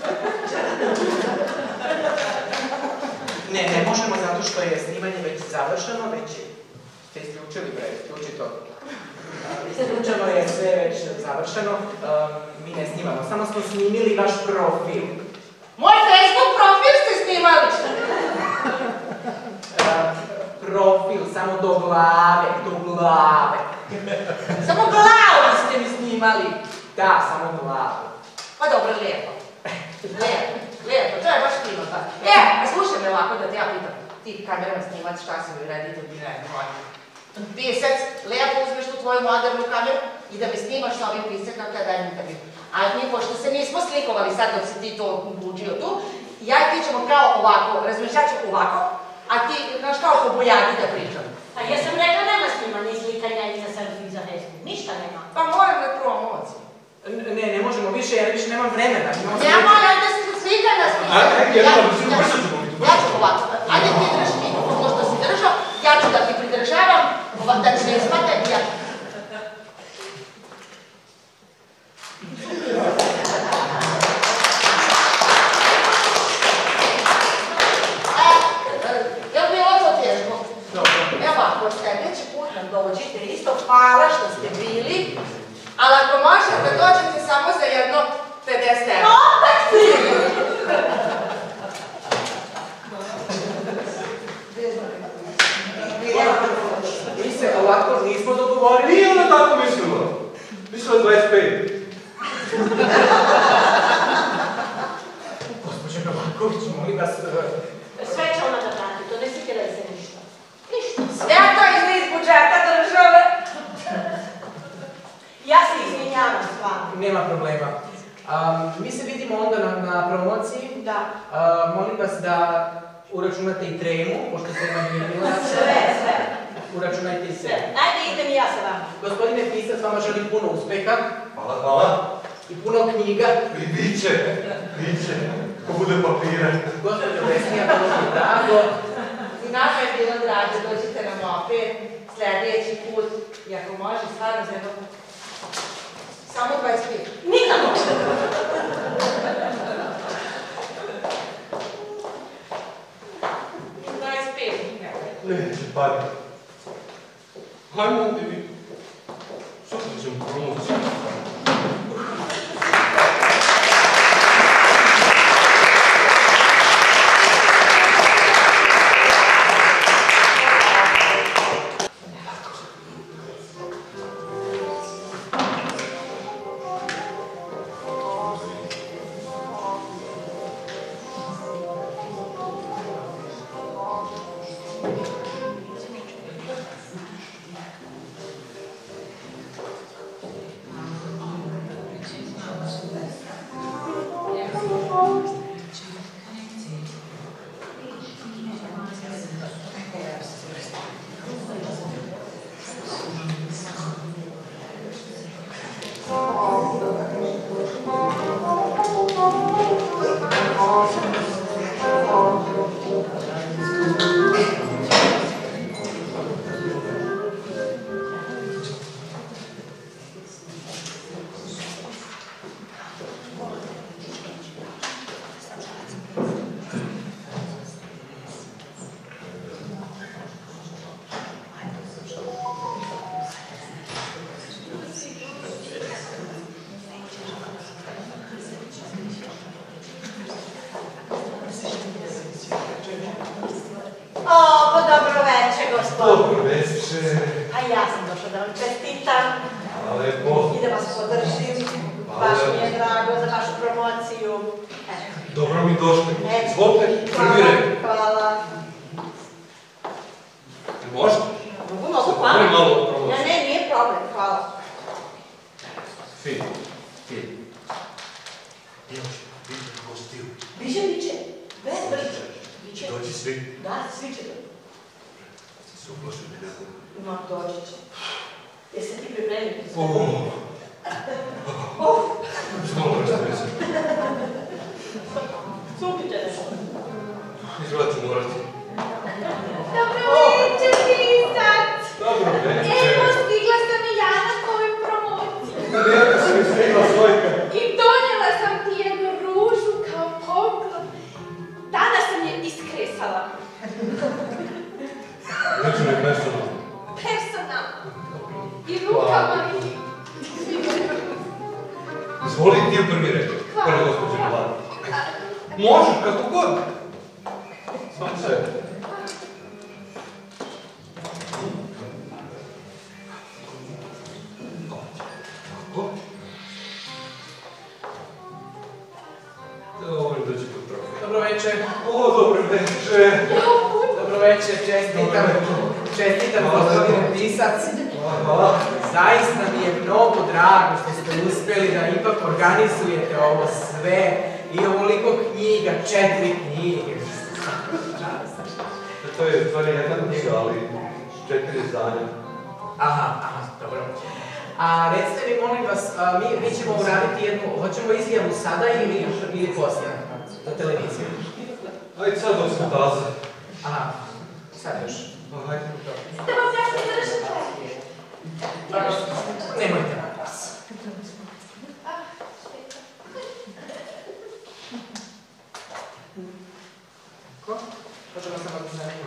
Ne možemo zato što je snimanje već završeno, već ste isključili, isključi to. Isključeno je sve već završeno, mi ne snimamo, samo smo snimili vaš profil. Moj Facebook profil ste snimali? Profil, samo do glave. Samo glavu ste mi snimali? Da, samo glavu. Pa dobro, lijepo. Lijepo, to je baš fino. A slušaj me ovako da te ja pitam. Ti kamerom snimac, šta si mi reditelj, bi ne znam. Pisac, lijepo uzmeš tu tvoju modernu kameru i da me snimaš sa ovim pisac kako ja dajem intervju. A mi, pošto se nismo slikovali sad dok si ti to buđio tu, ja i ti ćemo kao ovako, razumiješ, ja ću ovako, a ti, znaš, kao po bojagi da pričam. A ja sam rekla nema snimanja i slikanja i za selfie za Facebook, ništa nema. Pa moram da promociju. Ne možemo više, jer više nemam vremena. Ja moram da se slika na ja ću ovako, ajde ti drži mikrofon, ko što si držao, ja ću da ti pridržavam, da ti ne ismate i ja. Jel bi ovo teško? Evo, ako sljedeći put nam dođite isto, hvala što ste bili, ali ako možete, dođete samo za jedno 50 €. Opet ti! Mi se ovako nismo dogovorili. Nije ona tako mislila. Mislila 25. Gospođo Novaković, molim vas... Sve će ona da vrati, to ne sikiraj se ništa. Ništa. Sve to ide iz budžeta države. Ja se izvinjavam s vama. Nema problema. Mi se vidimo onda na promociji. Da. Molim vas da uračunate i tremu, pošto ste imaginila. Sve. Uračunajte i sve. Ajde, idem i ja sa vama. Gospodine pisac, vama želim puno uspeha. Hvala. I puno knjiga. I biće. Ko bude papira. Gospođo Vesnija, bilo mi je drago. I nama je bilo drago, dođite nam opet, sljedeći put, i ako može, stvarno za jedno... Samo 25. Nikako! Neće, pari. Hajmo ovdje vi. Sutra ćemo promociju. Dobro večer. A ja sam došla da vam čestitam. Hvala lepo. I da vas podržim. Baš mi je drago za vašu promociju. Dobro mi došli. Izvolite, prvi red. Hvala. Možete? Mogu, hvala. Mogu malo promociju. Ne, nije problem, hvala. Fin. Biće gostiju. Biće. Bez brže. Biće. Dođi svi. Da, svi će doći. Se uplašili nekako. Ma, doći će. Jesi ti pripremio? Znamo razprezati. Supite nešto. Izgleda ću morati. Dobro večer, pisac! Dobro večer. Evo, stigla sam i ja na tvoju promociju. Neka si mi stigla svojka. I donijela sam ti jednu ružu kao poklon. Danas sam je iskresala. Neću mi personalno. Personalno. I rukama mi. Izvoli ti u prvi red. Prvo gospođe Milana. Možeš, kako god. Sam sebe. Dobro, dođi pod trofej. Dobro večer. Dobro večer. Dobro večer, čestitam gospodine pisac. Hvala. Zaista mi je mnogo drago što ste uspjeli da ipak organizujete ovo sve i ovoliko knjiga, 4 knjige. To je stvari jedna knjiga, ali 4 izdanja. Aha, dobro. A recite mi, molim vas, mi ćemo uraditi jednu, hoćemo izjavu sada ili poslije za televiziju? Ajde sad dok smo taze. Aha, sad još. Ajde. Da vam ja sam završila. Nemojte na vas. Ko? Možemo samo da zanimamo.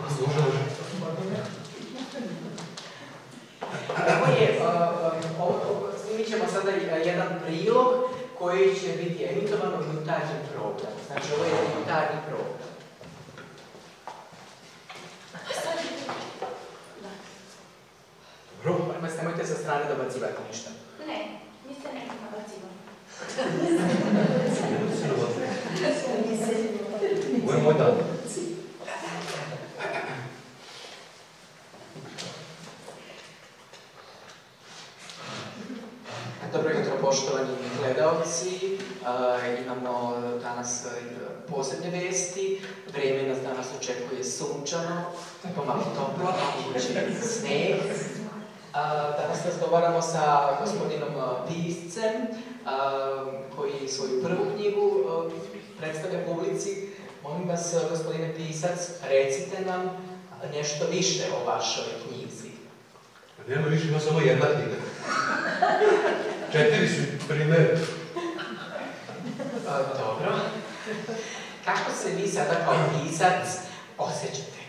Snimit ćemo sada jedan prilog koji će biti emitovan u jutarnji program. Znači, ovo je jutarnji program. Dobro, molim vas, nemojte sa strane dobacivati ništa. Ne, mi se nekom nabacivamo. Ovo je moj dan. Dobro jutro, poštovani gledalci. Imamo danas posebne vesti, vreme nas danas očekuje sunčano, pomalo toplo, moguće sneg. Danas razgovaramo sa gospodinom piscem koji svoju prvu knjigu predstavlja publici. Molim vas, gospodine pisac, recite nam nešto više o vašoj knjizi. Nema više, ima samo jedna knjiga. 4 su primjer. Dobro. Kako se vi sada kao pisac osjećate?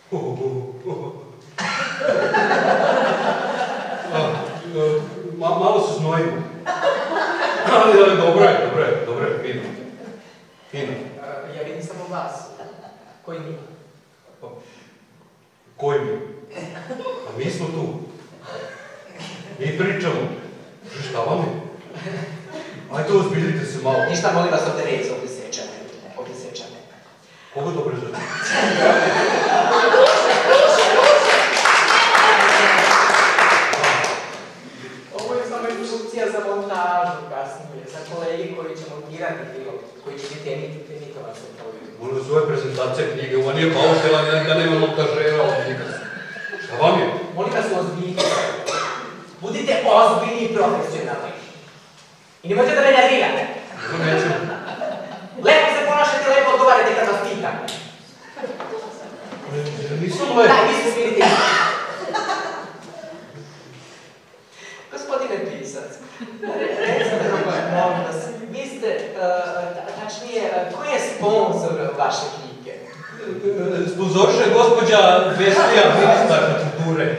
Malo se znojimo. Ali dobro je, fino. Ja vidim samo vas. Koji mi? Koji mi? A mi smo tu. Mi pričamo. Šta vam je? Ajde, ozbiljite se malo. Ništa, molim vas, ovdje reći, ovdje sečane. Koga to prezrati? Ovo je samo instrukcija za montažu kasnije, za kolegi koji će montirati bilo, koji će biti emitovan se to. Molim vas, ovo je prezentacija knjige, ovo nije pauštela, da nema montažera od nikad. Šta vam je? Molim vas, ozbiljite. Budite ozbiljni i profesionalni. I nemojte da me nervirate. To neću. Lepo se ponašajte, lepo odgovarajte kad vas pitam. Nisam lepo. Daj, vi se smirite. Gospodine pisac, recite nam, molim vas, vi ste, tačnije, ko je sponsor vaše knjige? Sponzoriša je gospođa Vestija, ministarka kulture.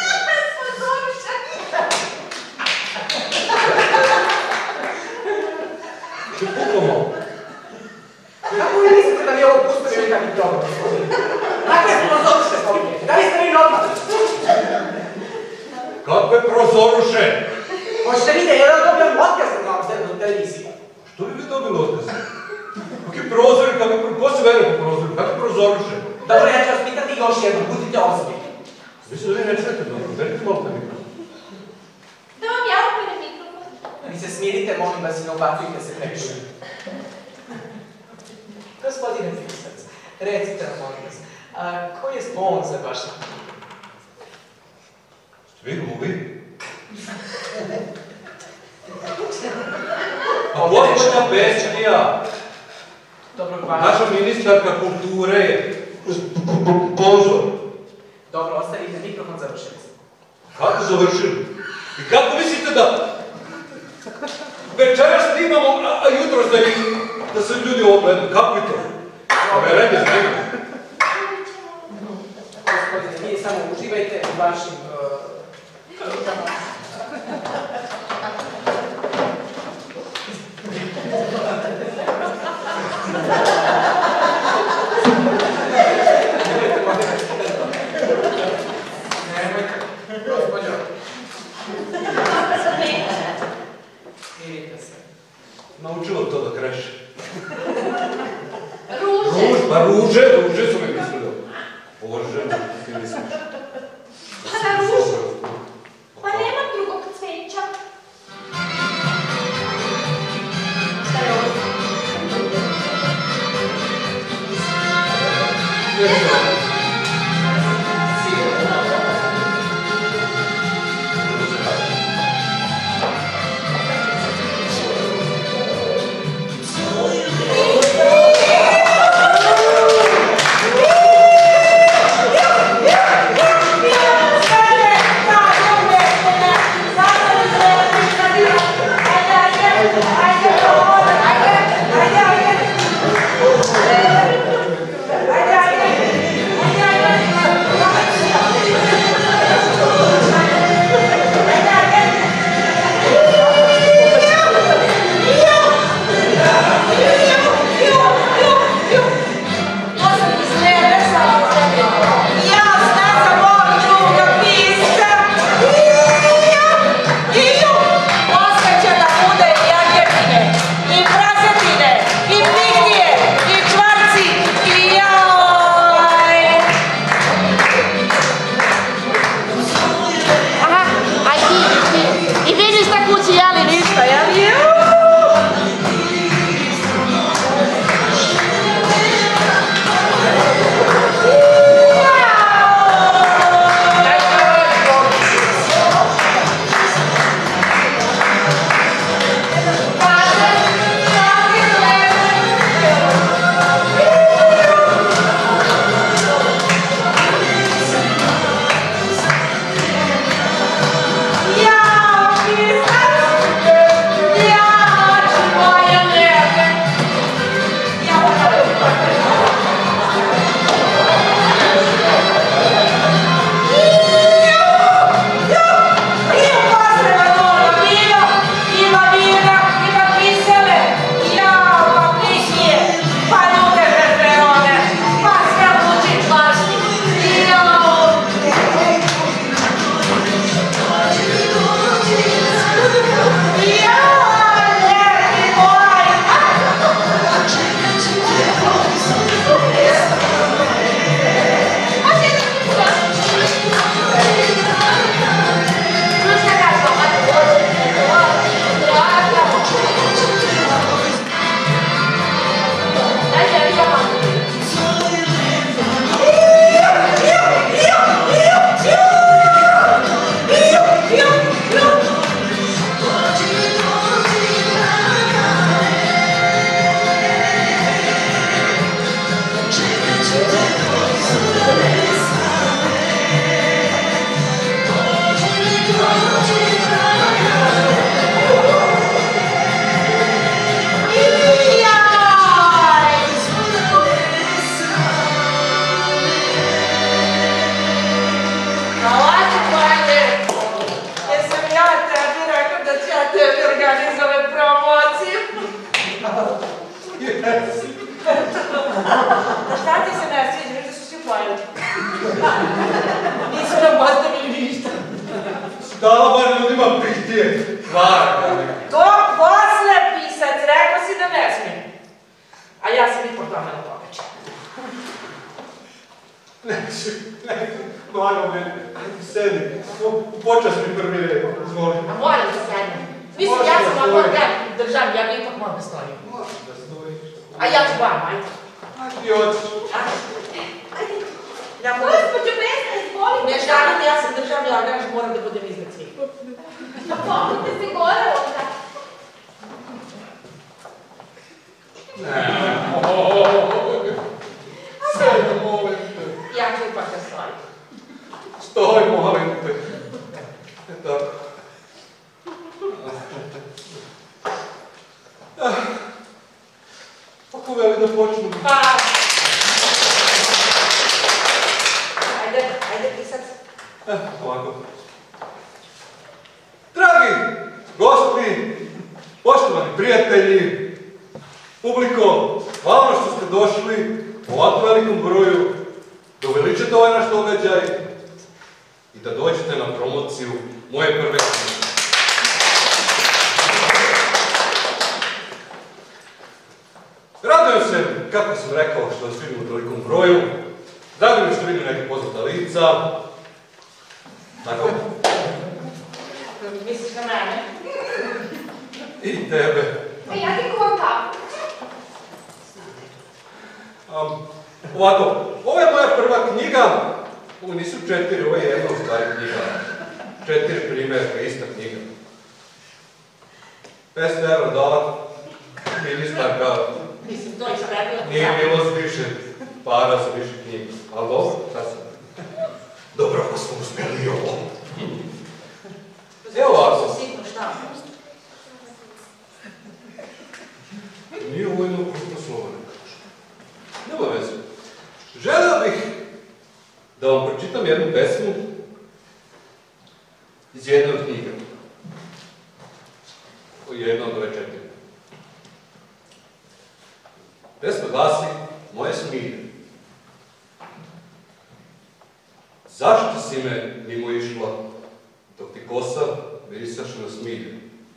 Kako vi mislite da mi ovo pustili ili da mi dobro, gospodine? Kakve sponzoriše spominjete? Da li ste vi normalni? Kakve prozoruše? Hoćete vidjeti, jedan dobio otkaz na televiziji. Što bi vi dobili otkaz? Kakvi prozori, ko se vere po prozoru? Kakvi prozoruše? Dobro, ja ću vas pitati još jednom, budite ozbiljni. Mislim da vi ne čujete dobro, verite malo na mikrofon. Da vam ja upiram mikrofon. Vi se smirite, molim vas i ne ubacujte se previše. Gospodine pisac, recite nam, molim vas, koji je sponsor vaš na knjigu? Ste vi gluvi? A gospođa Vestija, Dobro, hvala. naša ministarka kulture je sponzor. Dobro, ostavite mikrofon, završili ste. Kako završili? I kako mislite da večeras snimamo, a jutros da se ljudi ovo gledaju? Kako je to? Poverenje, znamo. Gospodine, vi samo uživajte u vašim rukama. Nemojte, gospođo. Smirite se. Naučilo to da kreše. Ruže. Ruže su mi mislili. Ovo žena, ti misliš. Pa na ružu. Pa nema drugog cveća. Šta je ovo? Da šta ti se ne sviđa, viš da su svi pojeli? Nisu nam ostavili ništa. Stala bar ljudima pihtije. Kvara. To posle pisac, rekao si da ne smijem. A ja sam i po tome na poveća. Blago meni, sedi, počas mi prvi red, izvoli. A moram da sedem. Mislim, ja sam ovdje držav, ja bi ipak moram da stojim. Možeš da stojiš. A ja ću vam, ajde. Ajde ti očiš. Ajde. Ja moram... Gospođo Vesna, izvolite. Ne žalim, ja sam državni organ, moram da budem iznad svih. Pa popite se gore onda. Sedi, molim te. Ja ću ipak da stojim. Stoj, molim te. Tako. Ako veli da počnu. Pa... Ajde, pisac. Ovako. Dragi gosti, poštovani prijatelji, publiko, hvala što ste došli u ovako velikom broju da uveličate ovaj naš događaj i da dođete na promociju moje prve knjige. Radujem se, kako sam rekao, što vas vidim u tolikom broju. Drago mi što vidim neke poznata lica. Tako. Misliš na mene? I tebe. A ja ti kuvam kapu. Ovako, ovo je moja prva knjiga. Ovo nisu 4, ovo je jedna u stvari knjiga. 4 primjerka, ista knjiga. 500 € dala ministarka. Mislim, to ispredila. Nije bilo više para za više knjiga. Ali dobro, sad sam. Dobro, ako smo uspjeli i ovo. Evo ovako. Sitno šta? Nije ovo jedno krupno slovo, ne kažem. Nema veze. Želeo bih da vam pročitam jednu pesmu iz jedne od knjiga. Jedna od ove 4. Pesma glasi Moje smilje. Zašto si me mimo išla, dok ti kosa vrisaše na smilje?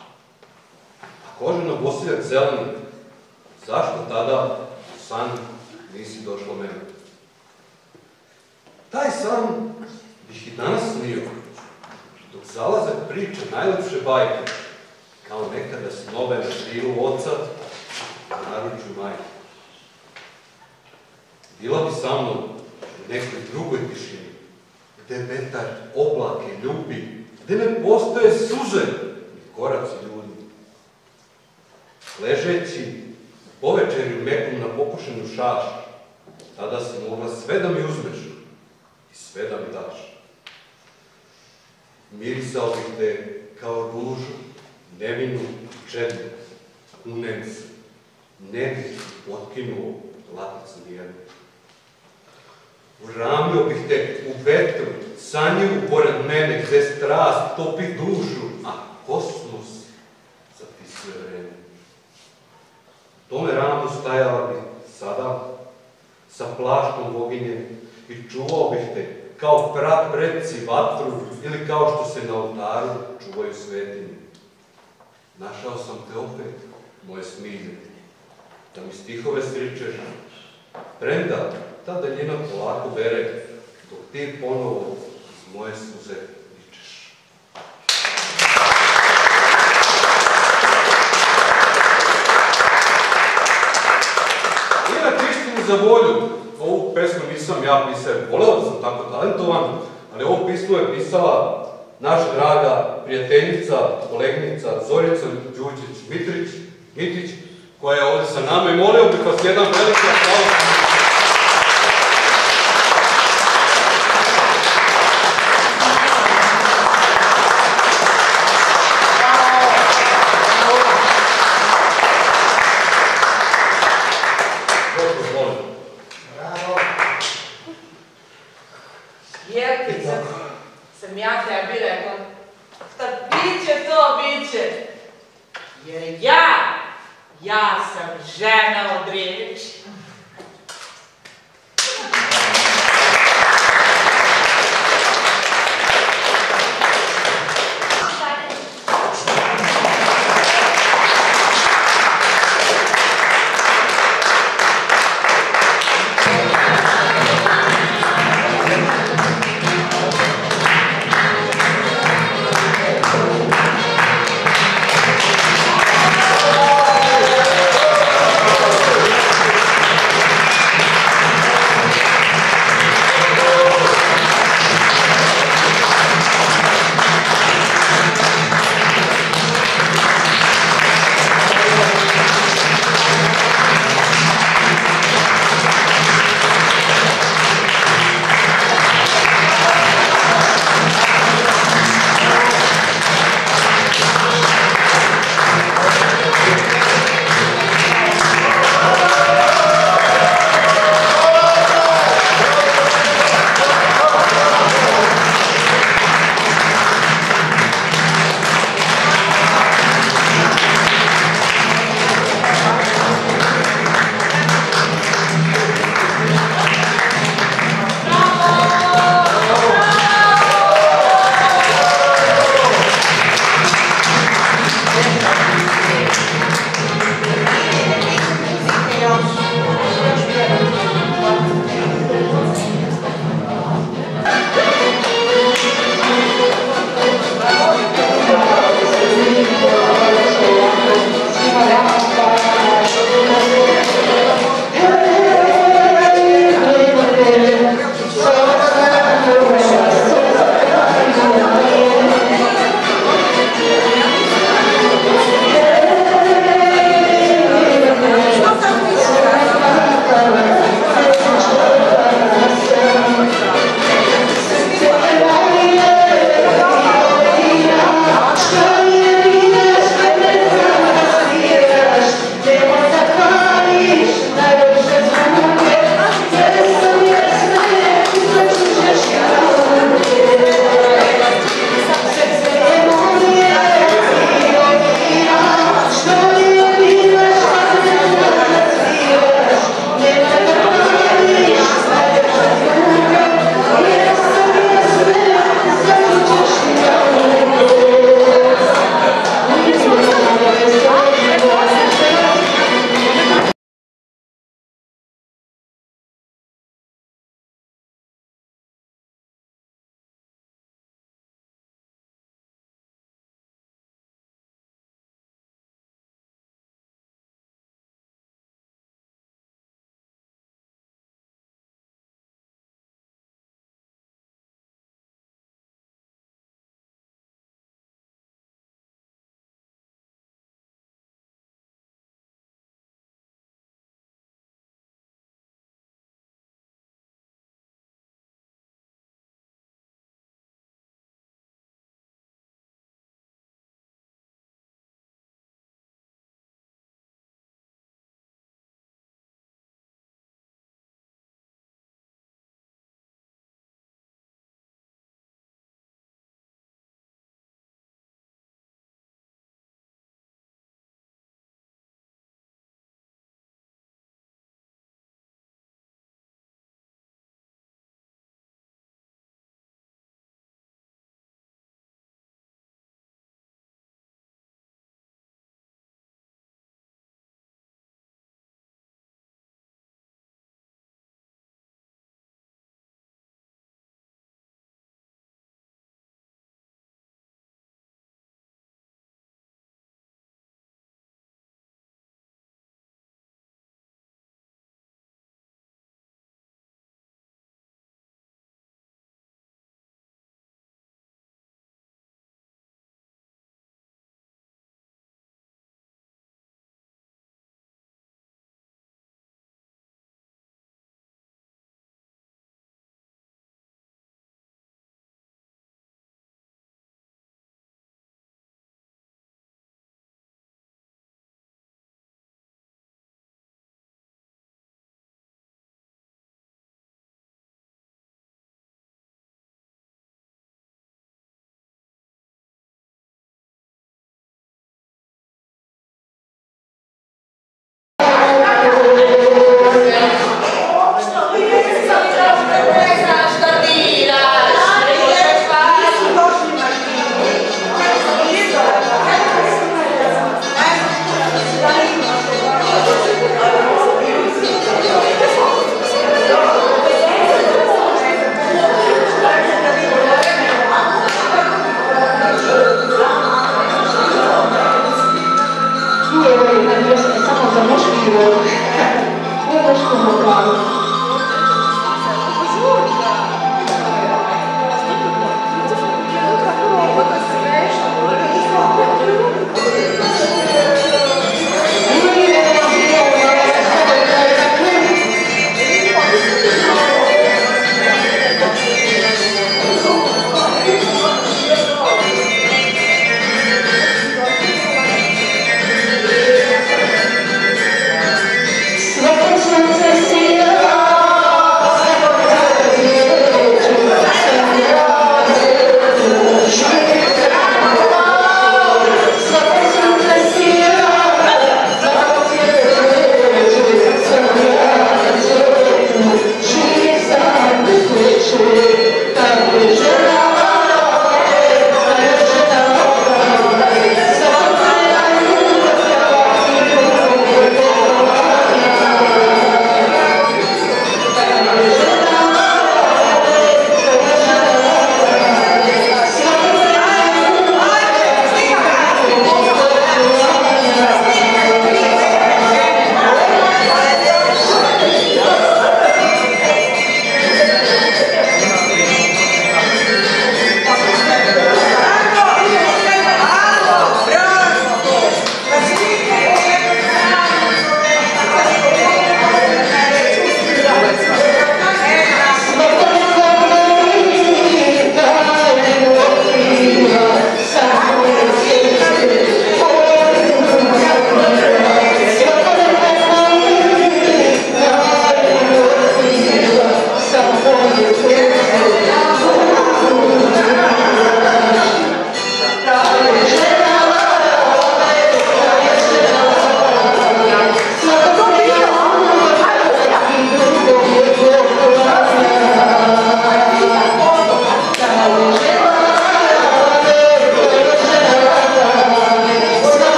A koža na bosiljak zeleni, zašto tada u san nisi došla meni? Taj san bih i danas snio, dok zalaze priče najlepše bajke, kao nekada snove na krilu oca, na naručju majke. Bila bi sa mnom u nekoj drugoj tišini, gde vetar oblake ljubi, gde ne postoje suze i koraci ljudi. Ležeći povečeri u mekom na popušenu šaš, tada si mogla sve da mi uzmeš i sve da mi daš. Mirisao bih te kao ružu, nevinu i čednu, kunem se, ne bih otkinuo laticu nijednu. Uramio bih te u vetru, sanjivu pored mene, gde strast topi dušu, a kosmos zapisuje vreme. U tome ramu stajala bih sada, sa plaštom boginje, i čuvao bih te kao prapredci vatru ili kao što se na oltaru čuvaju svetinje. Našao sam te opet, moje smilje, da mi stihove sričeš, premda ta daljina polako bere, dok ti ponovo iz moje suze vičeš. Inače, istinu za volju, ovu pesmu nisam ja pisao, voleo da sam tako talentovan, ali ovo pismo je pisala naša draga prijateljica, kolegnica Zorica Đuđić-Mitrić, koja je ovdje sa nama i molio bih vas jedan veliki aplauz. Sam ja tebi rekla, šta biće to biće, jer ja Ja sam žena od riječi.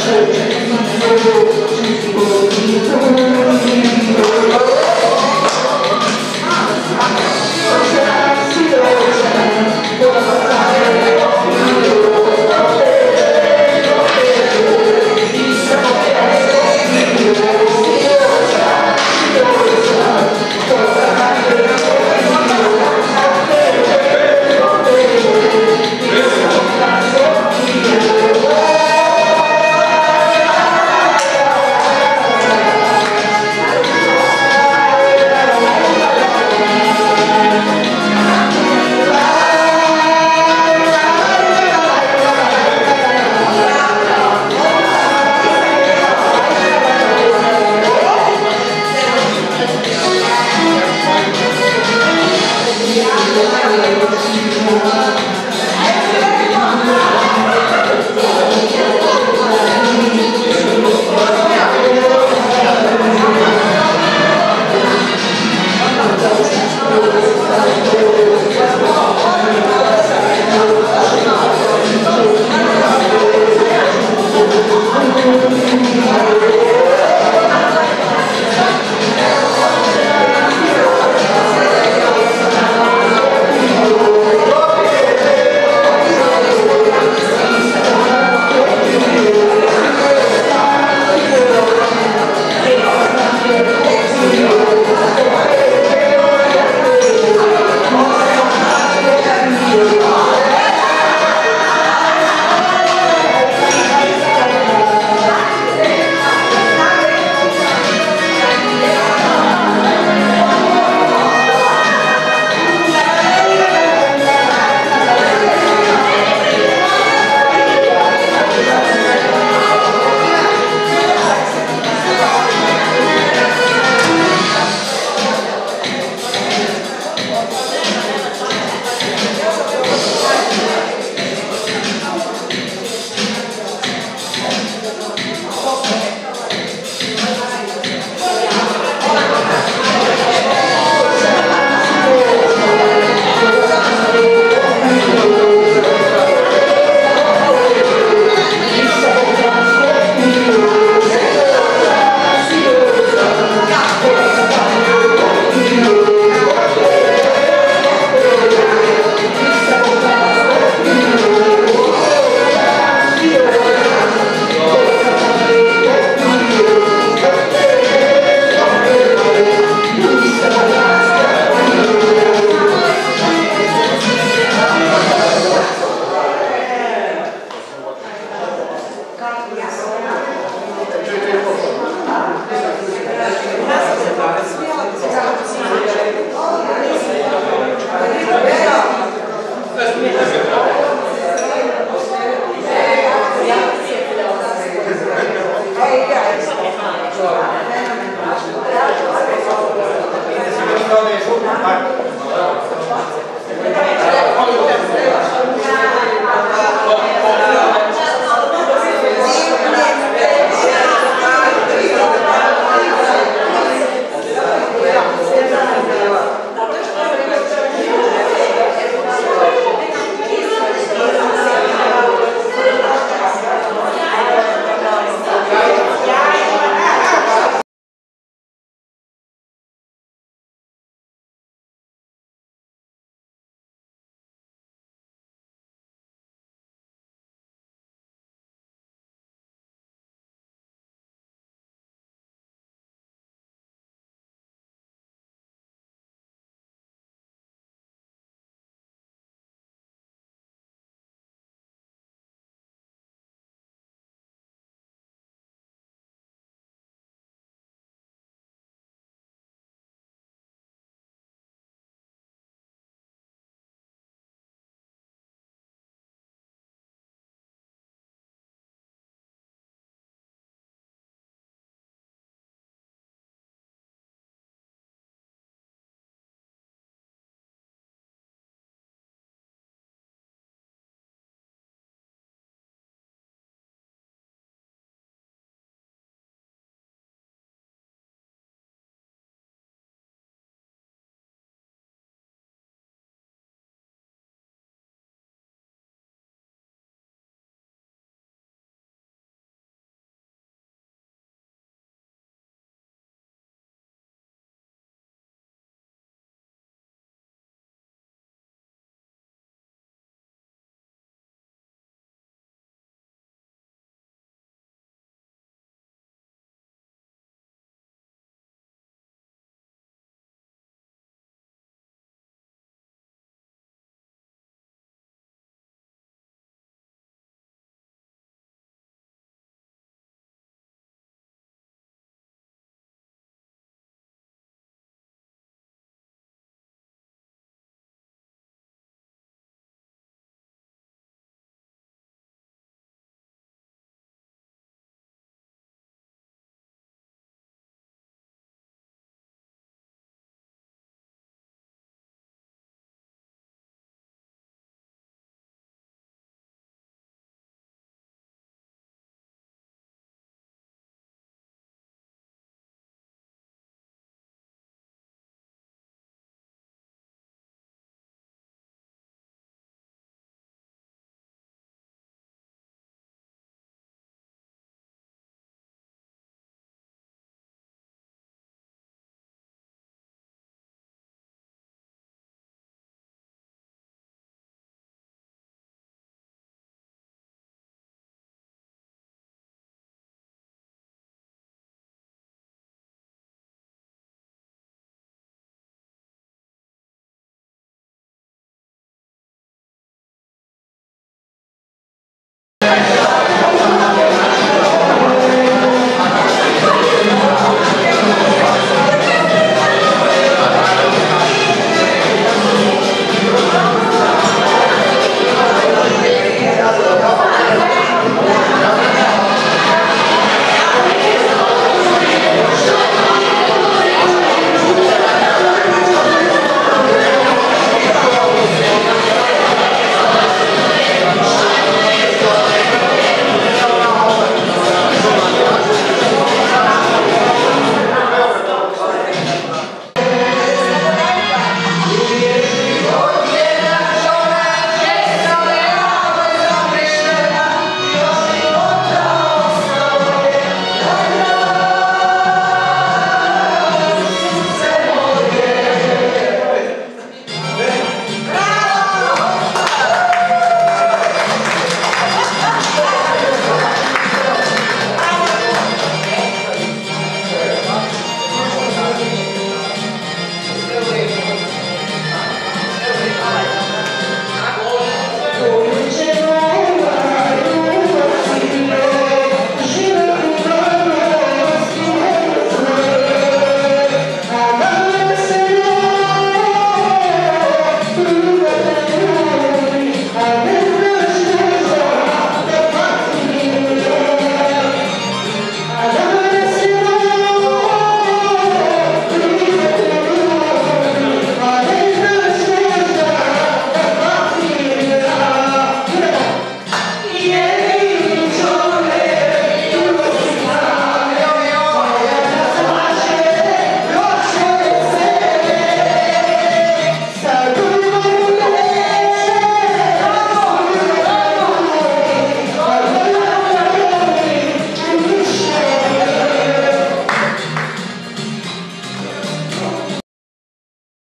Let's